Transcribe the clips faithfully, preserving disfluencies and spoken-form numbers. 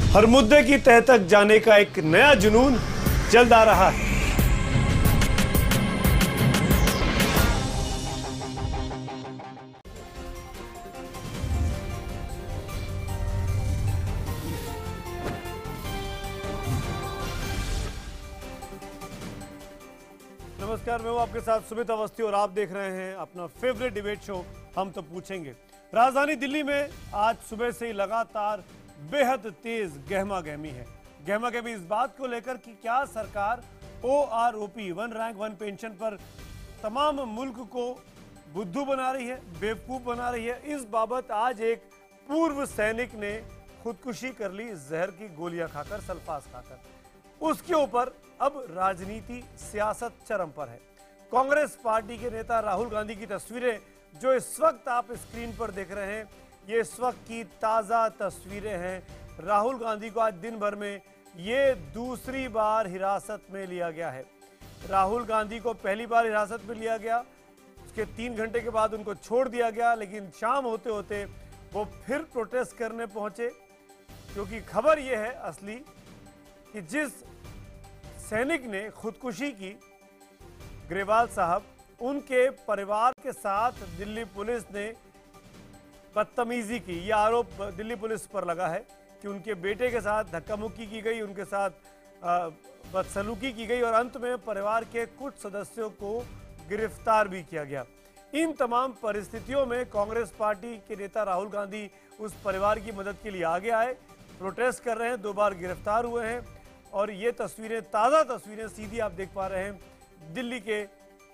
हर मुद्दे की तह तक जाने का एक नया जुनून जल्द आ रहा है। नमस्कार, मैं हूं आपके साथ सुमित अवस्थी और आप देख रहे हैं अपना फेवरेट डिबेट शो हम तो पूछेंगे। राजधानी दिल्ली में आज सुबह से ही लगातार बेहद तेज गहमा गहमी है। गहमा गहमी इस बात को लेकर कि क्या सरकार O R O P one rank one pension पर तमाम मुल्क को बुद्धू बना रही है, बेवकूफ बना रही है। इस बाबत आज एक पूर्व सैनिक ने खुदकुशी कर ली, जहर की गोलियां खाकर, सल्फास खाकर। उसके ऊपर अब राजनीति सियासत चरम पर है। कांग्रेस पार्टी के नेता राहुल गांधी की तस्वीरें जो इस वक्त आप स्क्रीन पर देख रहे हैं, ये इस वक्त की ताज़ा तस्वीरें हैं। राहुल गांधी को आज दिन भर में ये दूसरी बार हिरासत में लिया गया है। राहुल गांधी को पहली बार हिरासत में लिया गया, उसके तीन घंटे के बाद उनको छोड़ दिया गया, लेकिन शाम होते होते वो फिर प्रोटेस्ट करने पहुंचे, क्योंकि खबर यह है असली कि जिस सैनिक ने खुदकुशी की, ग्रेवाल साहब, उनके परिवार के साथ दिल्ली पुलिस ने बदतमीजी की। यह आरोप दिल्ली पुलिस पर लगा है कि उनके बेटे के साथ धक्का मुक्की की गई, उनके साथ बदसलूकी की गई और अंत में परिवार के कुछ सदस्यों को गिरफ्तार भी किया गया। इन तमाम परिस्थितियों में कांग्रेस पार्टी के नेता राहुल गांधी उस परिवार की मदद के लिए आगे आए, प्रोटेस्ट कर रहे हैं, दो बार गिरफ्तार हुए हैं। और ये तस्वीरें, ताज़ा तस्वीरें सीधी आप देख पा रहे हैं दिल्ली के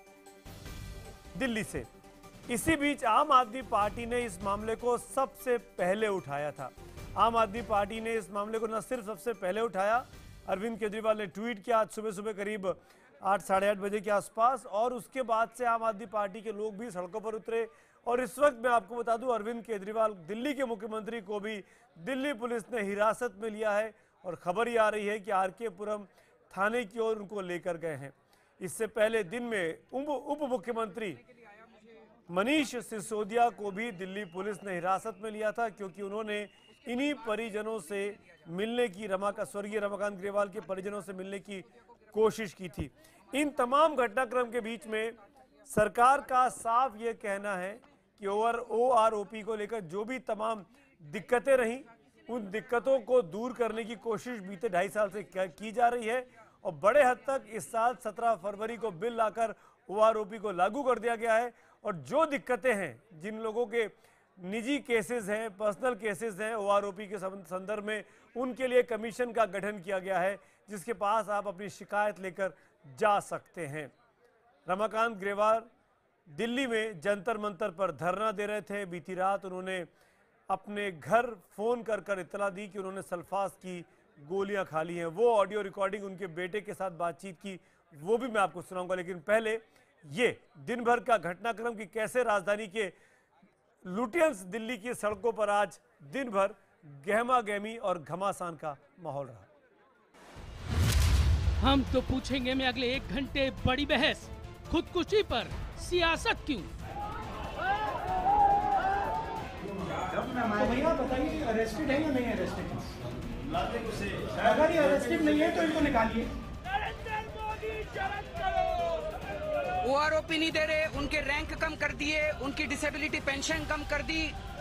दिल्ली से। इसी बीच आम आदमी पार्टी ने इस मामले को सबसे पहले उठाया था। आम आदमी पार्टी ने इस मामले को न सिर्फ सबसे पहले उठाया, अरविंद केजरीवाल ने ट्वीट किया आज सुबह सुबह करीब आठ साढ़े आठ बजे के आसपास, और उसके बाद से आम आदमी पार्टी के लोग भी सड़कों पर उतरे। और इस वक्त मैं आपको बता दूं, अरविंद केजरीवाल दिल्ली के मुख्यमंत्री को भी दिल्ली पुलिस ने हिरासत में लिया है और खबर ये आ रही है कि आर के पुरम थाने की ओर उनको लेकर गए हैं। इससे पहले दिन में उप मुख्यमंत्री मनीष सिसोदिया को भी दिल्ली पुलिस ने हिरासत में लिया था, क्योंकि उन्होंने इन्हीं परिजनों से मिलने की, रमा का स्वर्गीय रमाकांत ग्रेवाल के परिजनों से मिलने की कोशिश की थी। इन तमाम घटनाक्रम के बीच में सरकार का साफ ये कहना है कि over O R O P को लेकर जो भी तमाम दिक्कतें रहीं, उन दिक्कतों को दूर करने की कोशिश बीते ढाई साल से की जा रही है। और बड़े हद तक इस साल सत्रह फरवरी को बिल लाकर ओ आर ओ पी को लागू कर दिया गया है। और जो दिक्कतें हैं, जिन लोगों के निजी केसेस हैं, पर्सनल केसेस हैं ओ आर ओ पी के संदर्भ में, उनके लिए कमीशन का गठन किया गया है, जिसके पास आप अपनी शिकायत लेकर जा सकते हैं। रमाकांत ग्रेवाल दिल्ली में जंतर मंतर पर धरना दे रहे थे। बीती रात उन्होंने अपने घर फोन कर कर इत्तला दी कि उन्होंने सल्फास की गोलियां खा ली हैं। वो ऑडियो रिकॉर्डिंग उनके बेटे के साथ बातचीत की, वो भी मैं आपको सुनाऊंगा। लेकिन पहले ये दिन भर का घटनाक्रम कि कैसे राजधानी के लुटियंस दिल्ली की सड़कों पर आज दिन भर गहमा गहमी और घमासान का माहौल रहा। हम तो पूछेंगे में अगले एक घंटे बड़ी बहस, खुदकुशी पर सियासत क्यों। तो भैया बताइए, अरेस्टेड है या नहीं अरेस्टेड? अगर ये अरेस्टेड नहीं है तो इनको निकालिए। ओ आर ओ पी नहीं दे रहे, उनके रैंक कम कर दिए, उनकी डिसेबिलिटी पेंशन कम कर दी।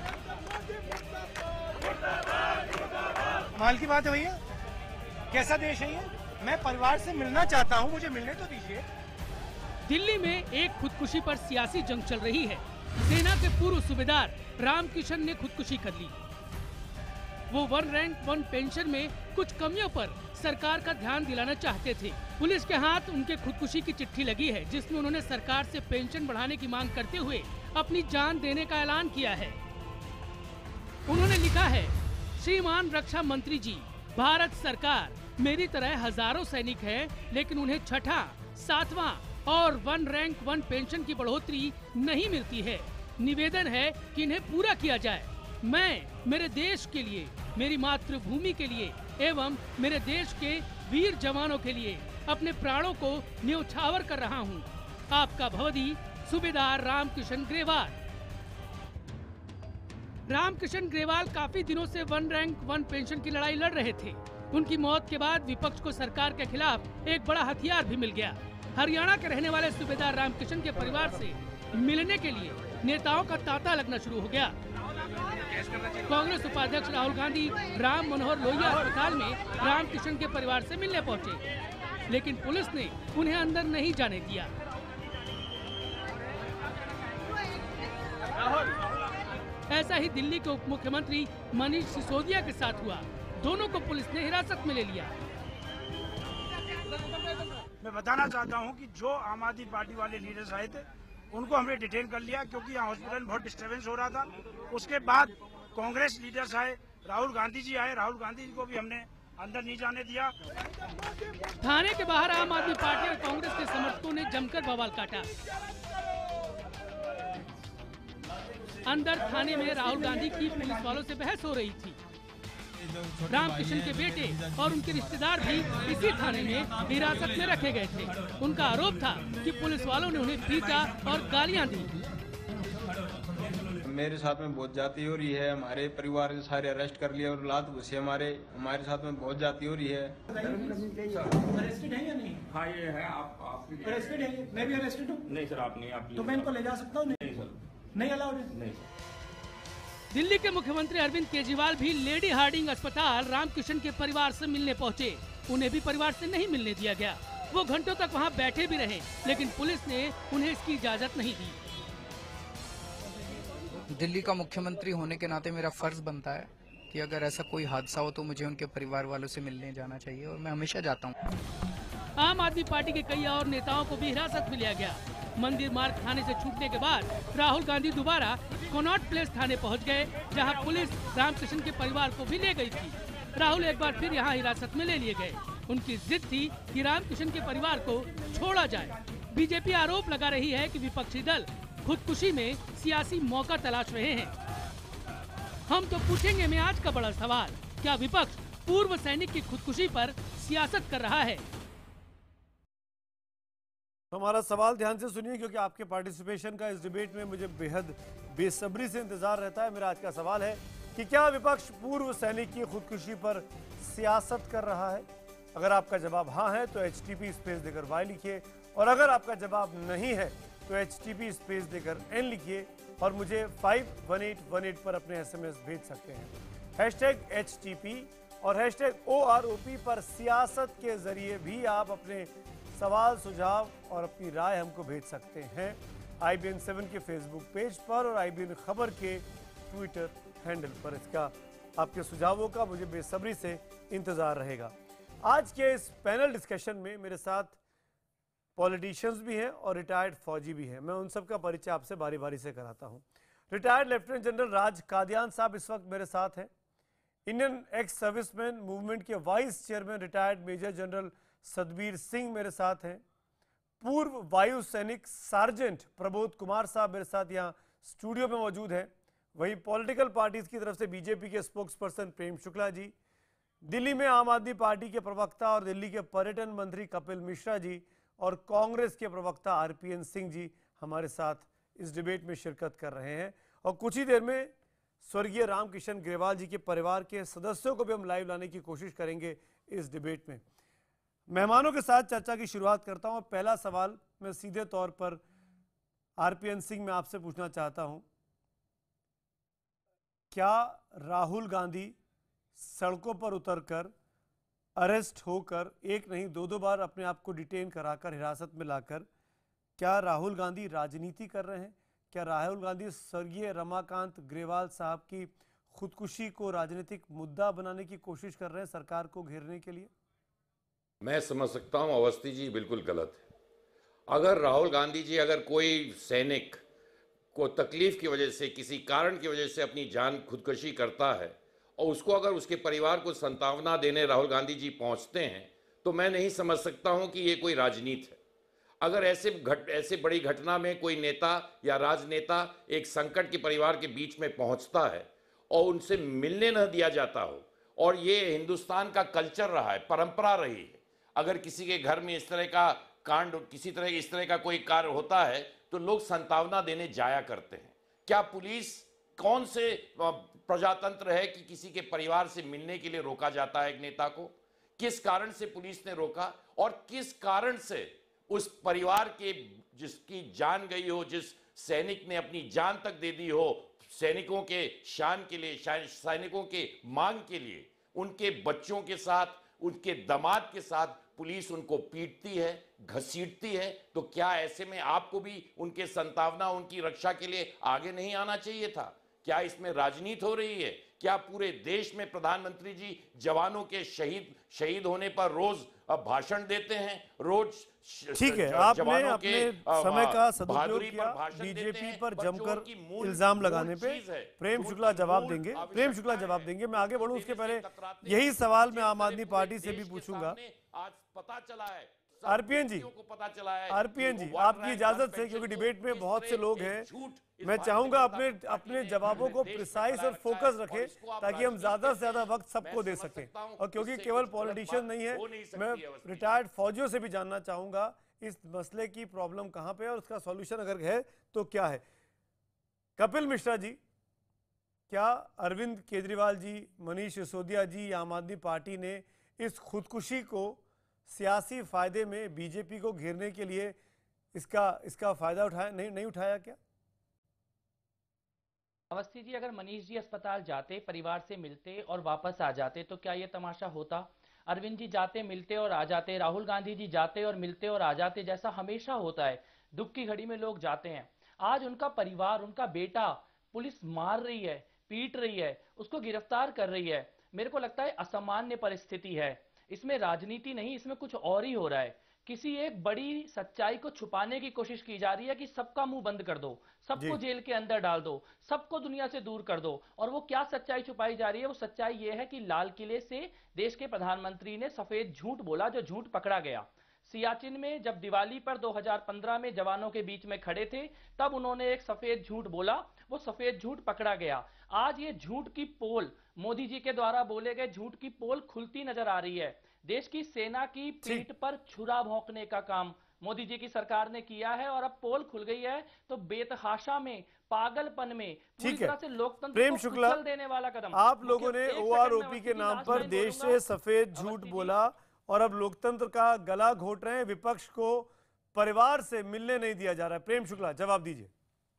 माल की बात है भैया, कैसा देश है ये? मैं परिवार से मिलना चाहता हूँ, मुझे मिलने तो दीजिए। दिल्ली में एक खुदकुशी पर सियासी जंग चल रही है। सेना के पूर्व सूबेदार रामकिशन ने खुदकुशी कर ली। वो वन रैंक वन पेंशन में कुछ कमियों पर सरकार का ध्यान दिलाना चाहते थे। पुलिस के हाथ उनके खुदकुशी की चिट्ठी लगी है, जिसमें उन्होंने सरकार से पेंशन बढ़ाने की मांग करते हुए अपनी जान देने का ऐलान किया है। उन्होंने लिखा है, श्रीमान रक्षा मंत्री जी, भारत सरकार मेरी तरह हजारों सैनिक हैं, लेकिन उन्हें छठा, सातवां और वन रैंक वन पेंशन की बढ़ोतरी नहीं मिलती है। निवेदन है कि इन्हें पूरा किया जाए। मैं मेरे देश के लिए, मेरी मातृभूमि के लिए एवं मेरे देश के वीर जवानों के लिए अपने प्राणों को न्यौछावर कर रहा हूं। आपका भवदी सूबेदार रामकिशन ग्रेवाल। रामकिशन ग्रेवाल काफी दिनों से वन रैंक वन पेंशन की लड़ाई लड़ रहे थे। उनकी मौत के बाद विपक्ष को सरकार के खिलाफ एक बड़ा हथियार भी मिल गया। हरियाणा के रहने वाले सूबेदार रामकिशन के परिवार से मिलने के लिए नेताओं का तांता लगना शुरू हो गया। कांग्रेस उपाध्यक्ष राहुल गांधी राम मनोहर लोहिया अस्पताल में रामकिशन के परिवार से मिलने पहुंचे, लेकिन पुलिस ने उन्हें अंदर नहीं जाने दिया। ऐसा ही दिल्ली के उप मुख्यमंत्री मनीष सिसोदिया के साथ हुआ। दोनों को पुलिस ने हिरासत में ले लिया। मैं बताना चाहता हूं कि जो आम आदमी पार्टी वाले लीडर्स आए थे उनको हमने डिटेन कर लिया, क्योंकि यहाँ हॉस्पिटल में बहुत डिस्टर्बेंस हो रहा था। उसके बाद कांग्रेस लीडर्स आए, राहुल गांधी जी आए, राहुल गांधी जी को भी हमने अंदर नहीं जाने दिया। थाने के बाहर आम आदमी पार्टी और कांग्रेस के समर्थकों ने जमकर बवाल काटा। अंदर थाने में राहुल गांधी की पुलिस वालों से बहस हो रही थी। रामकिशन के बेटे और उनके रिश्तेदार भी इसी थाने में हिरासत में रखे गए थे। उनका आरोप था कि पुलिस वालों ने उन्हें पीटा और गालियां दी। मेरे साथ में बहुत जाती हो रही है, हमारे परिवार के सारे अरेस्ट कर लिया और लात घुसे हमारे हमारे साथ में बहुत जाती हो रही है। अरेस्टेड है या नहीं? हाँ ये है। आप आप अरेस्टेड है? मैं भी अरेस्टेड हूँ। नहीं सर, आप नहीं। आप तो मैं इनको ले जा सकता हूँ? नहीं सर, नहीं अलाउड है? नहीं। दिल्ली के मुख्यमंत्री अरविंद केजरीवाल भी लेडी हार्डिंग अस्पताल रामकिशन के परिवार से मिलने पहुंचे। उन्हें भी परिवार से नहीं मिलने दिया गया। वो घंटों तक वहां बैठे भी रहे, लेकिन पुलिस ने उन्हें इसकी इजाजत नहीं दी। दिल्ली का मुख्यमंत्री होने के नाते मेरा फर्ज बनता है कि अगर ऐसा कोई हादसा हो तो मुझे उनके परिवार वालों से मिलने जाना चाहिए, और मैं हमेशा जाता हूँ। आम आदमी पार्टी के कई और नेताओं को भी हिरासत में लिया गया। मंदिर मार्ग थाने से छूटने के बाद राहुल गांधी दोबारा कनॉट प्लेस थाने पहुंच गए, जहां पुलिस रामकिशन के परिवार को भी ले गई थी। राहुल एक बार फिर यहां हिरासत में ले लिए गए। उनकी जिद थी कि रामकिशन के परिवार को छोड़ा जाए। बीजेपी आरोप लगा रही है कि विपक्षी दल खुदकुशी में सियासी मौका तलाश रहे हैं। हम तो पूछेंगे में आज का बड़ा सवाल, क्या विपक्ष पूर्व सैनिक की खुदकुशी पर सियासत कर रहा है? तो हमारा सवाल ध्यान से सुनिए, क्योंकि आपके पार्टिसिपेशन का इस डिबेट में मुझे बेहद बेसब्री से इंतजार रहता है। मेरा आज का सवाल है कि क्या विपक्ष पूर्व सैनिक की खुदकुशी पर सियासत कर रहा है? अगर आपका जवाब हाँ है तो एच टी पी स्पेस देकर वाई लिखिए, और अगर आपका जवाब नहीं है तो एच टी पी स्पेस देकर एन लिखिए और मुझे five one eight one eight पर अपने एस एम एस भेज सकते हैं। हैशटैग एच टी पी और hashtag O R O P पर सियासत के जरिए भी आप अपने सवाल, सुझाव और अपनी राय हमको भेज सकते हैं आई बी एन सेवन के फेसबुक पेज पर और आई बी एन खबर के ट्विटर हैंडल पर। इसका आपके सुझावों का मुझे बेसब्री से इंतजार रहेगा। आज के इस पैनल डिस्कशन में मेरे साथ पॉलिटिशियंस भी हैं और रिटायर्ड फौजी भी हैं। मैं उन सब का परिचय आपसे बारी बारी से कराता हूं। Retired lieutenant general Raj Kadian साहब इस वक्त मेरे साथ हैं। इंडियन एक्स सर्विसमैन मूवमेंट के vice chairman retired major general Satbir Singh मेरे साथ हैं। पूर्व वायु सैनिक सार्जेंट प्रबोध कुमार साहब मेरे साथ यहाँ स्टूडियो में मौजूद हैं। वहीं पॉलिटिकल पार्टीज की तरफ से बीजेपी के स्पोक्स पर्सन प्रेम शुक्ला जी, दिल्ली में आम आदमी पार्टी के प्रवक्ता और दिल्ली के पर्यटन मंत्री कपिल मिश्रा जी और कांग्रेस के प्रवक्ता R P N Singh ji हमारे साथ इस डिबेट में शिरकत कर रहे हैं। और कुछ ही देर में स्वर्गीय रामकिशन ग्रेवाल जी के परिवार के सदस्यों को भी हम लाइव लाने की कोशिश करेंगे इस डिबेट में। मेहमानों के साथ चर्चा की शुरुआत करता हूं। पहला सवाल मैं सीधे तौर पर आर पी एन सिंह में आपसे पूछना चाहता हूं, क्या राहुल गांधी सड़कों पर उतरकर अरेस्ट होकर एक नहीं दो दो बार अपने आप को डिटेन कराकर हिरासत में लाकर, क्या राहुल गांधी राजनीति कर रहे हैं? क्या राहुल गांधी स्वर्गीय रमाकांत ग्रेवाल साहब की खुदकुशी को राजनीतिक मुद्दा बनाने की कोशिश कर रहे हैं सरकार को घेरने के लिए? मैं समझ सकता हूं अवस्थी जी बिल्कुल गलत है। अगर राहुल गांधी जी अगर कोई सैनिक को तकलीफ की वजह से, किसी कारण की वजह से अपनी जान खुदकुशी करता है और उसको अगर उसके परिवार को संतावना देने राहुल गांधी जी पहुंचते हैं, तो मैं नहीं समझ सकता हूं कि ये कोई राजनीति है। अगर ऐसे घट ऐसे बड़ी घटना में कोई नेता या राजनेता एक संकट के परिवार के बीच में पहुंचता है और उनसे मिलने न दिया जाता हो, और ये हिंदुस्तान का कल्चर रहा है, परंपरा रही है, अगर किसी के घर में इस तरह का कांड, किसी तरह इस तरह का कोई कार्य होता है तो लोग संतावना देने जाया करते हैं। क्या पुलिस कौन से प्रजातंत्र है कि किसी के परिवार से मिलने के लिए रोका जाता है एक नेता को? किस कारण से पुलिस ने रोका और किस कारण से उस परिवार के जिसकी जान गई हो, जिस सैनिक ने अपनी जान तक दे दी हो सैनिकों के शान के लिए, सैनिकों के मांग के लिए, उनके बच्चों के साथ, उनके दामाद के साथ पुलिस उनको पीटती है, घसीटती है, तो क्या ऐसे में आपको भी उनके संतावना, उनकी रक्षा के लिए आगे नहीं आना चाहिए था? क्या इसमें राजनीति हो रही है? क्या पूरे देश में प्रधानमंत्री जी जवानों के शहीद शहीद होने पर रोज भाषण देते हैं, रोज? ठीक है, आपने अपने समय का सदुपयोग किया बीजेपी पर जमकर इल्जाम लगाने पे। प्रेम शुक्ला जवाब देंगे, प्रेम शुक्ला जवाब देंगे। मैं आगे बढ़ूं उसके पहले यही सवाल मैं आम आदमी पार्टी से भी पूछूंगा। आज पता चला है, आरपीएन जी, को पता चला है, आरपीएन जी, आपकी इजाजत से, क्योंकि डिबेट में बहुत से लोग हैं, मैं चाहूंगा अपने अपने जवाबों को प्रिसाइज और फोकस रखें ताकि हम ज्यादा से ज्यादा वक्त सबको दे सकें। और क्योंकि केवल पॉलिटिशियन नहीं है, मैं रिटायर्ड फौजियों से भी जानना चाहूंगा इस मसले की प्रॉब्लम कहां पे है और उसका सॉल्यूशन अगर है तो क्या है। कपिल मिश्रा जी, क्या अरविंद केजरीवाल जी, मनीष सिसोदिया जी, आम आदमी पार्टी ने इस खुदकुशी को सियासी फायदे में बीजेपी को घेरने के लिए इसका इसका फायदा उठाया नहीं नहीं उठाया क्या? अवस्थी जी, अगर मनीष जी अस्पताल जाते, परिवार से मिलते और वापस आ जाते तो क्या ये तमाशा होता? अरविंद जी जाते, मिलते और आ जाते, राहुल गांधी जी जाते और मिलते और आ जाते, जैसा हमेशा होता है। दुख की घड़ी में लोग जाते हैं। आज उनका परिवार, उनका बेटा पुलिस मार रही है, पीट रही है, उसको गिरफ्तार कर रही है। मेरे को लगता है असामान्य परिस्थिति है। इसमें राजनीति नहीं, इसमें कुछ और ही हो रहा है। किसी एक बड़ी सच्चाई को छुपाने की कोशिश की जा रही है कि सबका मुंह बंद कर दो, सबको जेल के अंदर डाल दो, सबको दुनिया से दूर कर दो। और वो क्या सच्चाई छुपाई जा रही है? वो सच्चाई ये है कि लाल किले से देश के प्रधानमंत्री ने सफेद झूठ बोला, जो झूठ पकड़ा गया। सियाचिन में जब दिवाली पर दो हज़ार पंद्रह में जवानों के बीच में खड़े थे, तब उन्होंने एक सफेद झूठ बोला, वो सफेद झूठ पकड़ा गया। आज ये झूठ की पोल, मोदी जी के द्वारा बोले गए झूठ की पोल खुलती नजर आ रही है। देश की सेना की पीठ पर छुरा भोंकने का काम मोदी जी की सरकार ने किया है और अब पोल खुल गई है। तो बेतहाशा में, पागलपन में, पूरी तरह से लोकतंत्र को कुचल देने वाला कदम। आप लोगों ने ओआरओपी के नाम पर देश से सफेद झूठ बोला और अब लोकतंत्र का गला घोट रहे हैं। विपक्ष को परिवार से मिलने नहीं दिया जा रहा है। प्रेम शुक्ला, जवाब दीजिए।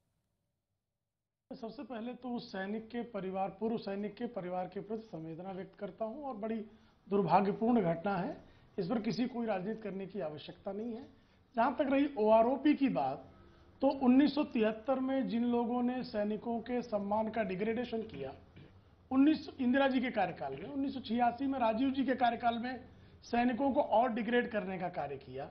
सबसे पहले तो उस सैनिक के परिवार, पूर्व सैनिक के परिवार के प्रति संवेदना व्यक्त करता हूं और बड़ी दुर्भाग्यपूर्ण घटना है। इस पर किसी कोई राजनीति करने की आवश्यकता नहीं है। जहां तक रही ओआरओपी की बात, तो उन्नीस सौ तिहत्तर में जिन लोगों ने सैनिकों के सम्मान का डिग्रेडेशन किया, उन्नीस इंदिरा जी के कार्यकाल में, उन्नीस सौ छियासी में राजीव जी के कार्यकाल में सैनिकों को और डिग्रेड करने का कार्य किया।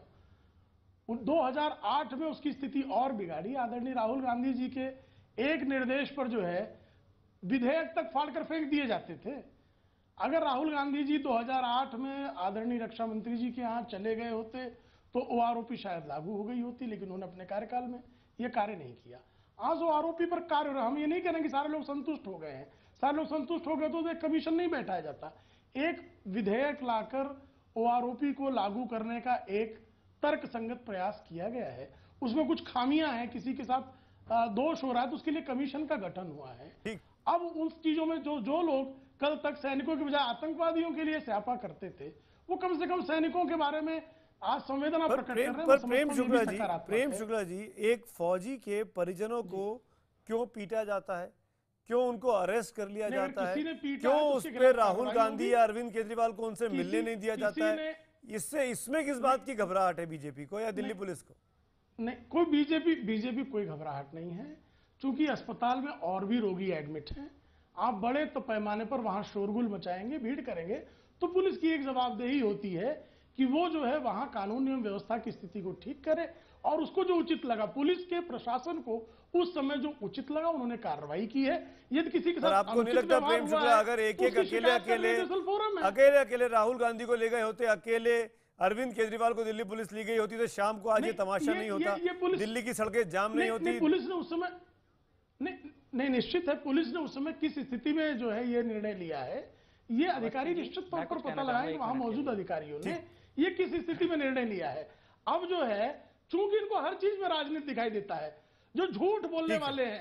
दो हज़ार आठ में उसकी स्थिति और बिगाड़ी। आदरणीय राहुल गांधी जी के एक निर्देश पर जो है विधेयक तक फाड़कर फेंक दिए जाते थे। अगर राहुल गांधी जी दो हज़ार आठ में आदरणीय रक्षा मंत्री जी के यहाँ चले गए होते तो ओआरओपी शायद लागू हो गई होती, लेकिन उन्होंने अपने कार्यकाल में यह कार्य नहीं किया। आज ओआरओपी पर कार्य हो रहा है। हम ये नहीं कह रहे कि सारे लोग संतुष्ट हो गए हैं। सारे लोग संतुष्ट हो गए तो एक कमीशन नहीं बैठाया जाता। एक विधेयक लाकर ओआरओपी को लागू करने का एक तर्क संगत प्रयास किया गया है। उसमें कुछ खामियां हैं, किसी के साथ दोष हो रहा है तो उसके लिए कमीशन का गठन हुआ है। अब उस चीजों में जो जो लोग कल तक सैनिकों के बजाय आतंकवादियों के लिए स्यापा करते थे, वो कम से कम सैनिकों के बारे में आज संवेदना प्रकट कर रहे हैं। पर प्रेम शुक्ला जी, प्रेम शुक्ला जी, एक फौजी के परिजनों को क्यों पीटा जाता है? क्यों उनको अरेस्ट कर लिया जाता है? क्यों उस पर राहुल गांधी या अरविंद केजरीवाल को उनसे मिलने नहीं दिया जाता है? इससे इसमें किस बात की घबराहट है बीजेपी को या दिल्ली पुलिस को? नहीं, कोई बीजेपी बीजेपी कोई घबराहट नहीं है। चूंकि अस्पताल में और भी रोगी एडमिट हैं, आप बड़े तो पैमाने पर वहां शोरगुल मचाएंगे, भीड़ करेंगे, तो पुलिस की एक जवाबदेही होती है कि वो जो है वहां कानून एवं व्यवस्था की स्थिति को ठीक करे और उसको जो उचित लगा, पुलिस के प्रशासन को उस समय जो उचित लगा उन्होंने कार्रवाई की है। यदि किसी के साथ आपको नहीं लगता प्रेम शुक्ला, अगर एक एक अकेले अकेले अकेले अकेले राहुल गांधी को ले गए होते, अकेले अरविंद केजरीवाल को दिल्ली पुलिस ली गई होती, तो शाम को आज ये तमाशा नहीं होता, दिल्ली की सड़कें जाम नहीं होती? पुलिस ने उस समय नहीं नहीं निश्चित है, पुलिस ने उस समय किस स्थिति में जो है ये निर्णय लिया है, ये अधिकारी निश्चित तौर पर पता लगाएंगे, वहां मौजूद अधिकारियों ने ये किस स्थिति में निर्णय लिया है। अब जो है चूंकि इनको हर चीज में राजनीति दिखाई देता है, जो झूठ बोलने वाले हैं,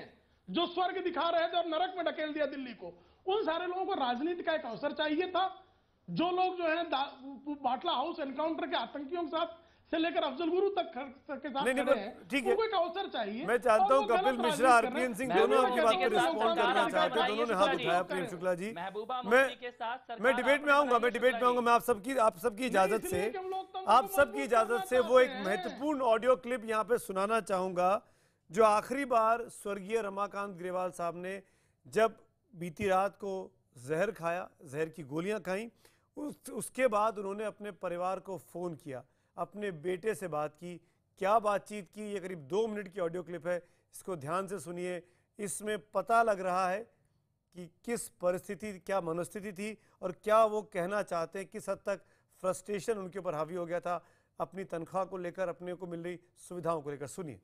जो स्वर्ग दिखा रहे थे और नरक में ढकेल दिया दिल्ली को, उन सारे लोगों को राजनीति का एक अवसर चाहिए था। जो लोग जो है बाटला हाउस एनकाउंटर के आतंकियों के साथ से लेकर अफजल गुरु तक के साथ खड़े हैं, ठीक है, उनको एक अवसर चाहिए। मैं चाहता हूं कपिल मिश्रा, आरपीएन सिंह दोनों आपकी बात पर रिस्पॉन्ड करना चाहते हैं, दोनों ने हाथ उठाया। प्रेम शुक्ला जी, मैं मैं डिबेट में आऊंगा, मैं डिबेट में आऊंगा। मैं आप सबकी आप सबकी इजाजत से आप सबकी इजाजत से वो एक महत्वपूर्ण ऑडियो क्लिप यहाँ पे सुनाना चाहूंगा, जो आखिरी बार स्वर्गीय रमाकांत ग्रेवाल साहब ने जब बीती रात को जहर खाया, जहर की गोलियां खाई, उस, उसके बाद उन्होंने अपने परिवार को फ़ोन किया, अपने बेटे से बात की। क्या बातचीत की, ये करीब दो मिनट की ऑडियो क्लिप है, इसको ध्यान से सुनिए। इसमें पता लग रहा है कि किस परिस्थिति, क्या मनोस्थिति थी और क्या वो कहना चाहते हैं, किस हद तक फ्रस्ट्रेशन उनके ऊपर हावी हो गया था अपनी तनख्वाह को लेकर, अपने को मिल रही सुविधाओं को लेकर। सुनिए।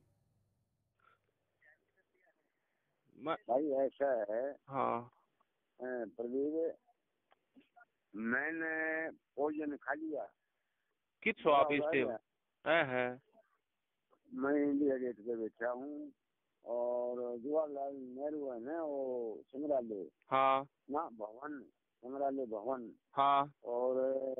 भाई ऐसा है, हाँ प्रदीप, मैंने भोजन खा लिया। किस आप इससे है, है मैं इंडिया गेट पे बैठा हूँ और जवाहरलाल नेहरू है ना, वो संग्रहालय, हाँ ना भवन, संग्रहालय भवन, हाँ, और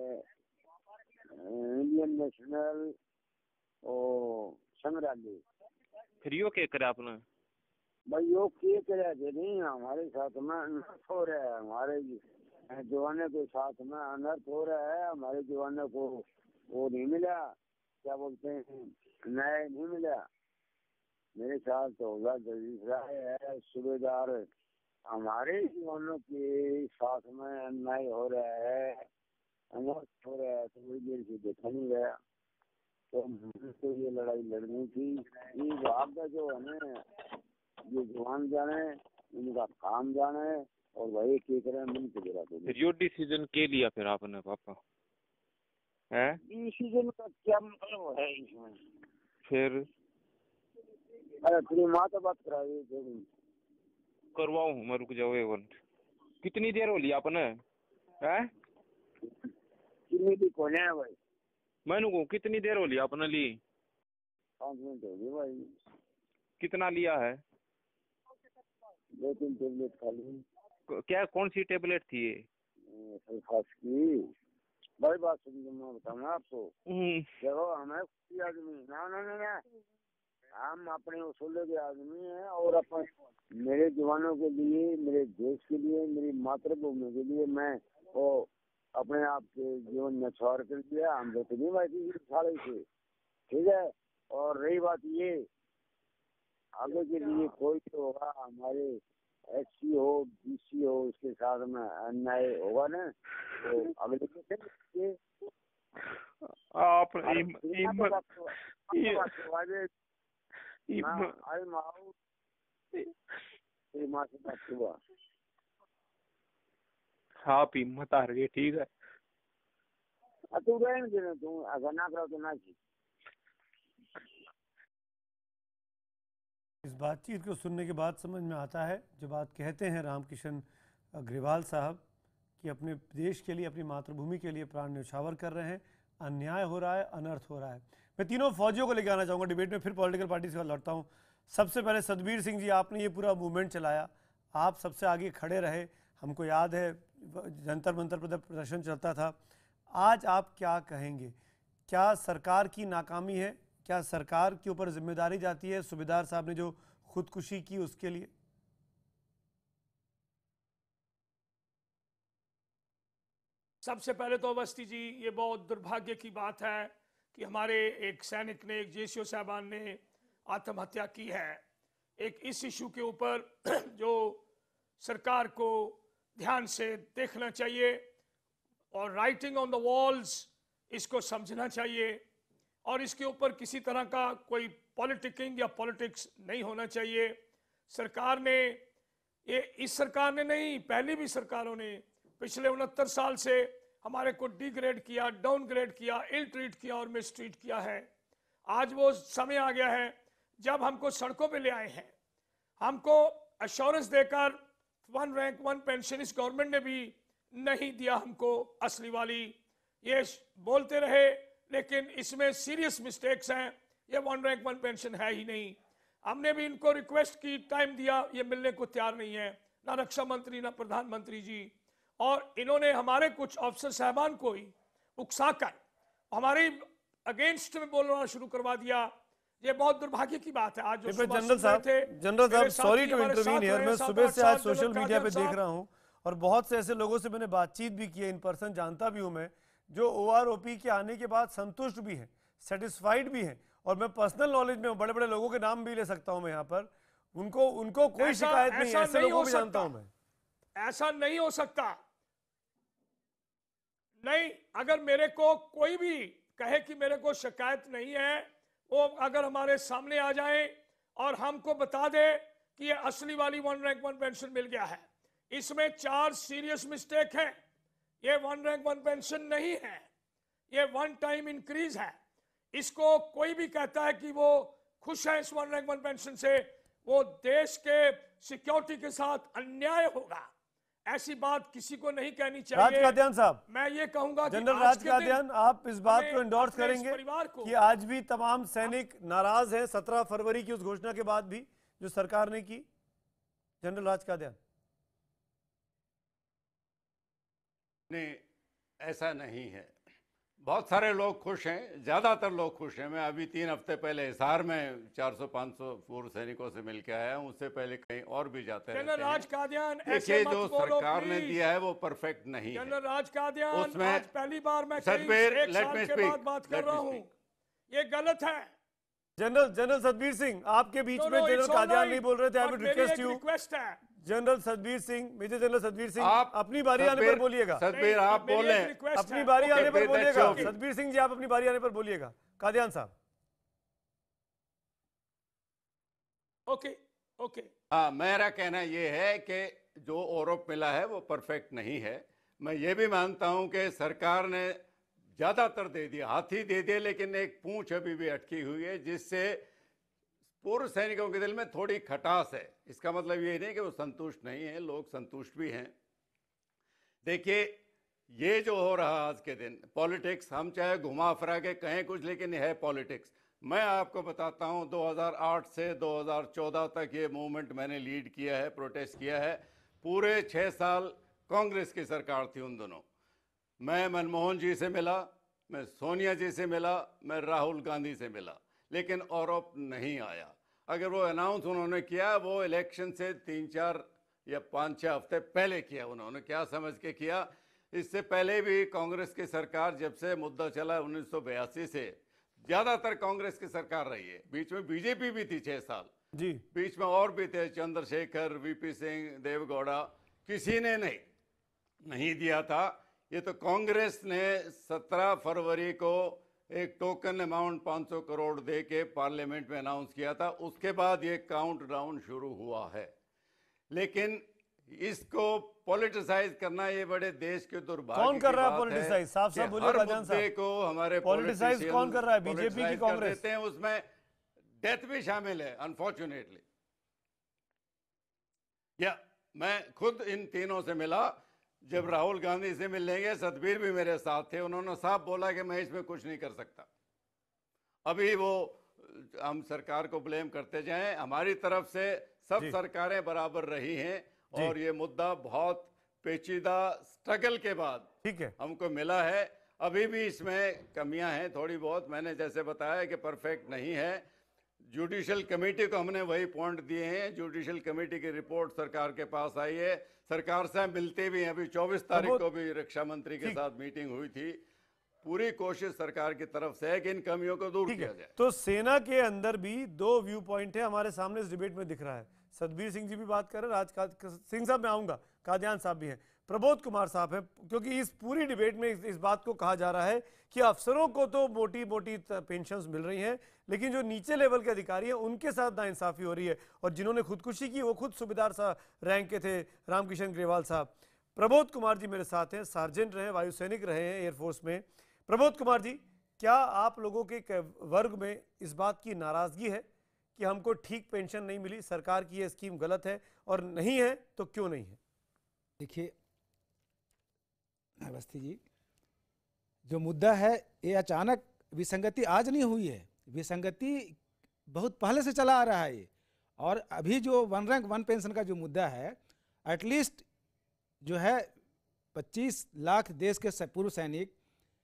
इंडियन नेशनल ओ संग्रहालय। फिर यो क्या करे आपने? भाई यो क्या करे नहीं, हमारे साथ में अनर्थ हो रहा है, हमारे जवानों के साथ में अनर्थ हो रहा है। हमारे जवानों को वो नहीं मिला, क्या बोलते हैं, न्याय नहीं मिला। मेरे साथ हौला जगदीश राय है, सूबेदार, हमारे जवानों के साथ में अन्याय हो रहा है, अनर्थ हो रहा है, तो बड़ी देर से देखा नहीं गया। तो मुझे ये लड़ाई लड़नी थी। ये भाग का जो है ना, ये जवान जाने, इनका काम जाने, और वही के करे मन के गिरा। फिर यो डिसीजन के लिया फिर आपने पापा है? डिसीजन का क्या मतलब है इसमें? फिर अरे तेरी माँ तो बात कराई करवाऊँ, मैं रुक जाओ एक मिनट। कितनी देर हो लिया आपने है? कितनी भी कौन है भाई? मैंने को कितनी देर हो लिया आपने ली? पाँच मिनट हो गए भाई। कितना लिया है? दो तीन टेबलेट खा ली। क्या, कौन सी टेबलेट थी ये? सल्फास की। बड़ी बात सुनिए, मैं बताऊंगा आपको। देखो हमें आदमी ना ना ना ना हम अपने उसूलों के आदमी हैं, और अपन मेरे जवानों के लिए, मेरे देश के लिए, मेरी मातृभूमि के लिए मैं वो अपने आप के जीवन में छोड़ कर दिया। हम लोग नहीं बैठी साले से, ठीक है। और रही बात ये, आगे के लिए कोई तो होगा, हमारे एस सी हो, बी सी हो, उसके साथ में अन्याय होगा ना, तो अगले के आप आप हिम्मत हार गए, ठीक है। तू रहने तू अगर ना करो तो ना की। इस बातचीत को सुनने के बाद समझ में आता है, जो बात कहते हैं रामकिशन ग्रेवाल साहब कि अपने देश के लिए, अपनी मातृभूमि के लिए प्राण न्यौछावर कर रहे हैं, अन्याय हो रहा है, अनर्थ हो रहा है। मैं तीनों फौजियों को लेकर आना चाहूँगा डिबेट में, फिर पॉलिटिकल पार्टी से लौटता हूँ। सबसे पहले सतबीर सिंह जी, आपने ये पूरा मूवमेंट चलाया, आप सबसे आगे खड़े रहे, हमको याद है जंतर मंतर पर प्रदर्शन चलता था। आज आप क्या कहेंगे? क्या सरकार की नाकामी है? क्या सरकार के ऊपर जिम्मेदारी जाती है सूबेदार साहब ने जो खुदकुशी की उसके लिए? सबसे पहले तो अवस्थी जी, ये बहुत दुर्भाग्य की बात है कि हमारे एक सैनिक ने, एक जेसीओ साहबान ने आत्महत्या की है। एक इस इशू के ऊपर जो सरकार को ध्यान से देखना चाहिए और राइटिंग ऑन द वॉल्स इसको समझना चाहिए, और इसके ऊपर किसी तरह का कोई पॉलिटिकिंग या पॉलिटिक्स नहीं होना चाहिए। सरकार ने, ये इस सरकार ने नहीं, पहले भी सरकारों ने पिछले उनहत्तर साल से हमारे को डिग्रेड किया, डाउनग्रेड किया, इल ट्रीट किया और मिसट्रीट किया है। आज वो समय आ गया है जब हमको सड़कों पे ले आए हैं। हमको अश्योरेंस देकर वन रैंक वन पेंशन इस गवर्नमेंट ने भी नहीं दिया हमको असली वाली। ये बोलते रहे लेकिन इसमें सीरियस मिस्टेक्स हैं। ये वन रैंक वन पेंशन है ही नहीं। हमने भी इनको रिक्वेस्ट की, टाइम दिया, ये मिलने को तैयार नहीं है, ना रक्षा मंत्री ना प्रधानमंत्री जी। और इन्होंने हमारे कुछ अफसर साहबान को ही उकसाकर हमारे अगेंस्ट में बोलना शुरू करवा दिया। ये बहुत दुर्भाग्य की बात है। आज जो सुबह जनरल साहब थे, जनरल साहब मेरे सॉरी साथी टू हमारे इंटरवीन साथ हियर, रहे, मैं सात सुबह आठ से आज साल सोशल जनरल मीडिया पे कादियान देख रहा हूँ और बहुत से ऐसे लोगों से मैंने बातचीत भी की है, इन पर्सन जानता भी हूँ मैं, जो ओआरओपी के आने के बाद संतुष्ट भी हैं, सेटिस्फाइड भी हैं। और मैं पर्सनल नॉलेज में बड़े बड़े लोगों के नाम भी ले सकता हूँ मैं यहाँ पर, उनको उनको कोई ऐसा- शिकायत नहीं ऐसा है, ऐसे नहीं लोगों हो को भी जानता सकता। हूँ मैं। ऐसा नहीं हो सकता। नहीं, अगर मेरे को कोई भी कहे कि मेरे को शिकायत नहीं है, वो अगर हमारे सामने आ जाए और हमको बता दे कि ये असली वाली वन रैंक वन पेंशन मिल गया है, इसमें चार सीरियस मिस्टेक है। ये वन रैंक वन पेंशन नहीं है, ये वन टाइम इंक्रीज है। इसको कोई भी कहता है कि वो खुश है इस वन रैंक वन पेंशन से, वो देश के सिक्योरिटी के साथ अन्याय होगा। ऐसी बात किसी को नहीं कहनी राज चाहिए। कादियान साहब, मैं ये कहूंगा कि जनरल आज राज के दिन कादियान, आप इस बात हमें को इंडोर्स अपने इस करेंगे परिवार को- कि आज भी तमाम सैनिक नाराज हैं सत्रह फरवरी की उस घोषणा के बाद भी जो सरकार ने की? जनरल राज कादियान। नहीं, ऐसा नहीं है। बहुत सारे लोग खुश हैं, ज़्यादातर लोग खुश हैं। मैं अभी तीन हफ्ते पहले हिसार में चार सौ पाँच सौ पूर्व सैनिकों से मिल के आया हूँ, उससे पहले कहीं और भी जाते रहते जनरल हैं। राज कादियान, ऐसे देखिए, मत जो बोलो, सरकार ने प्लीज। दिया है वो परफेक्ट नहीं है। जनरल राज कादियान, उसमें आज पहली बार मैं कई सतबीर, एक let साल me के speak, बाद बात कर let रहा me हूँ, ये गलत है। जनरल जनरल सतबीर सिंह, आपके बीच No, में no, general it's all Kadian right, नहीं बोल रहे थे। आई but वुड मेरी रिक्वेस्ट एक यू, रिक्वेस्ट है। General Satbir Singh, major general Satbir Singh, आप अपनी बारी आने पर सतबीर- बोलिएगा। सतबीर, आप मेरी एक बोलें। रिक्वेस्ट अपनी है। बारी Okay, आने पर फिर that's बोलिएगा। okay. सतबीर सिंह जी, आप अपनी बारी आने पर बोलिएगा। कादियान साहब। ओके ओके हाँ, मेरा कहना ये है कि जो आरोप मिला है वो परफेक्ट नहीं है। मैं ये भी मानता हूं कि सरकार ने ज़्यादातर दे दिया, हाथी दे दिए, लेकिन एक पूंछ अभी भी अटकी हुई है, जिससे पूर्व सैनिकों के दिल में थोड़ी खटास है। इसका मतलब ये नहीं कि वो संतुष्ट नहीं है, लोग संतुष्ट भी हैं। देखिए, ये जो हो रहा आज के दिन पॉलिटिक्स, हम चाहे घुमा फिरा के कहें कुछ, लेकिन है पॉलिटिक्स। मैं आपको बताता हूं, दो हज़ार आठ से दो हज़ार चौदह तक ये मूवमेंट मैंने लीड किया है, प्रोटेस्ट किया है। पूरे छः साल कांग्रेस की सरकार थी उन दोनों। मैं मनमोहन जी से मिला, मैं सोनिया जी से मिला, मैं राहुल गांधी से मिला, लेकिन आरोप नहीं आया। अगर वो अनाउंस उन्होंने किया, वो इलेक्शन से तीन चार या पाँच छः हफ्ते पहले किया। उन्होंने क्या समझ के किया? इससे पहले भी कांग्रेस की सरकार जब से मुद्दा चला उन्नीस सौ बयासी से, ज़्यादातर कांग्रेस की सरकार रही है। बीच में बीजेपी भी थी छः साल जी, बीच में और भी थे, चंद्रशेखर, वीपी सिंह, देवगौड़ा, किसी ने नहीं नहीं दिया था। ये तो कांग्रेस ने सत्रह फरवरी को एक टोकन अमाउंट पाँच सौ करोड़ दे के पार्लियामेंट में अनाउंस किया था। उसके बाद ये काउंट डाउन शुरू हुआ है। लेकिन इसको पॉलिटिसाइज करना ये बड़े देश के दुर्भाग्य कौन कर रहा है की बात पॉलिटिसाइज? साफ साफ कि बोलिए हर कादियान मुद्दे साहब। को हमारे पॉलिटिसाइज politicians कौन कर रहा है? बीजेपी की politicize कर कांग्रेस? देते हैं। उसमें डेथ भी शामिल है, अनफॉर्चुनेटली। या मैं खुद इन तीनों से मिला, जब राहुल गांधी से मिलने गए, सतबीर भी मेरे साथ थे। उन्होंने साफ बोला कि मैं इसमें कुछ नहीं कर सकता। अभी वो हम सरकार को ब्लेम करते जाएं, हमारी तरफ से सब सरकारें बराबर रही हैं और ये मुद्दा बहुत पेचीदा स्ट्रगल के बाद ठीक है हमको मिला है। अभी भी इसमें कमियां हैं थोड़ी बहुत, मैंने जैसे बताया कि परफेक्ट नहीं है। जुडिशल कमेटी को हमने वही पॉइंट दिए हैं। जुडिशल कमेटी की रिपोर्ट सरकार के पास आई है, सरकार से मिलते भी हैं। अभी चौबीस तारीख को भी रक्षा मंत्री के साथ मीटिंग हुई थी। पूरी कोशिश सरकार की तरफ से है कि इन कमियों को दूर किया जाए। तो सेना के अंदर भी दो व्यू पॉइंट है, हमारे सामने इस डिबेट में दिख रहा है। सतबीर सिंह जी भी बात कर रहे हैं, राज सिंह साहब मैं आऊंगा, कादियान साहब भी हैं, प्रबोध कुमार साहब हैं, क्योंकि इस पूरी डिबेट में इस, इस बात को कहा जा रहा है कि अफसरों को तो मोटी मोटी पेंशन्स मिल रही हैं, लेकिन जो नीचे लेवल के अधिकारी हैं उनके साथ नाइंसाफी हो रही है। और जिन्होंने खुदकुशी की वो खुद सूबेदार सा रैंक के थे, रामकिशन ग्रेवाल साहब। प्रबोध कुमार जी मेरे साथ हैं, सार्जेंट रहे, वायुसैनिक रहे हैं एयरफोर्स में। प्रबोध कुमार जी, क्या आप लोगों के वर्ग में इस बात की नाराजगी है कि हमको ठीक पेंशन नहीं मिली, सरकार की ये स्कीम गलत है, और नहीं है तो क्यों नहीं है? देखिए अवस्थी जी, जो मुद्दा है ये अचानक विसंगति आज नहीं हुई है। विसंगति बहुत पहले से चला आ रहा है ये। और अभी जो वन रैंक वन पेंशन का जो मुद्दा है, एटलीस्ट जो है पच्चीस लाख देश के पूर्व सैनिक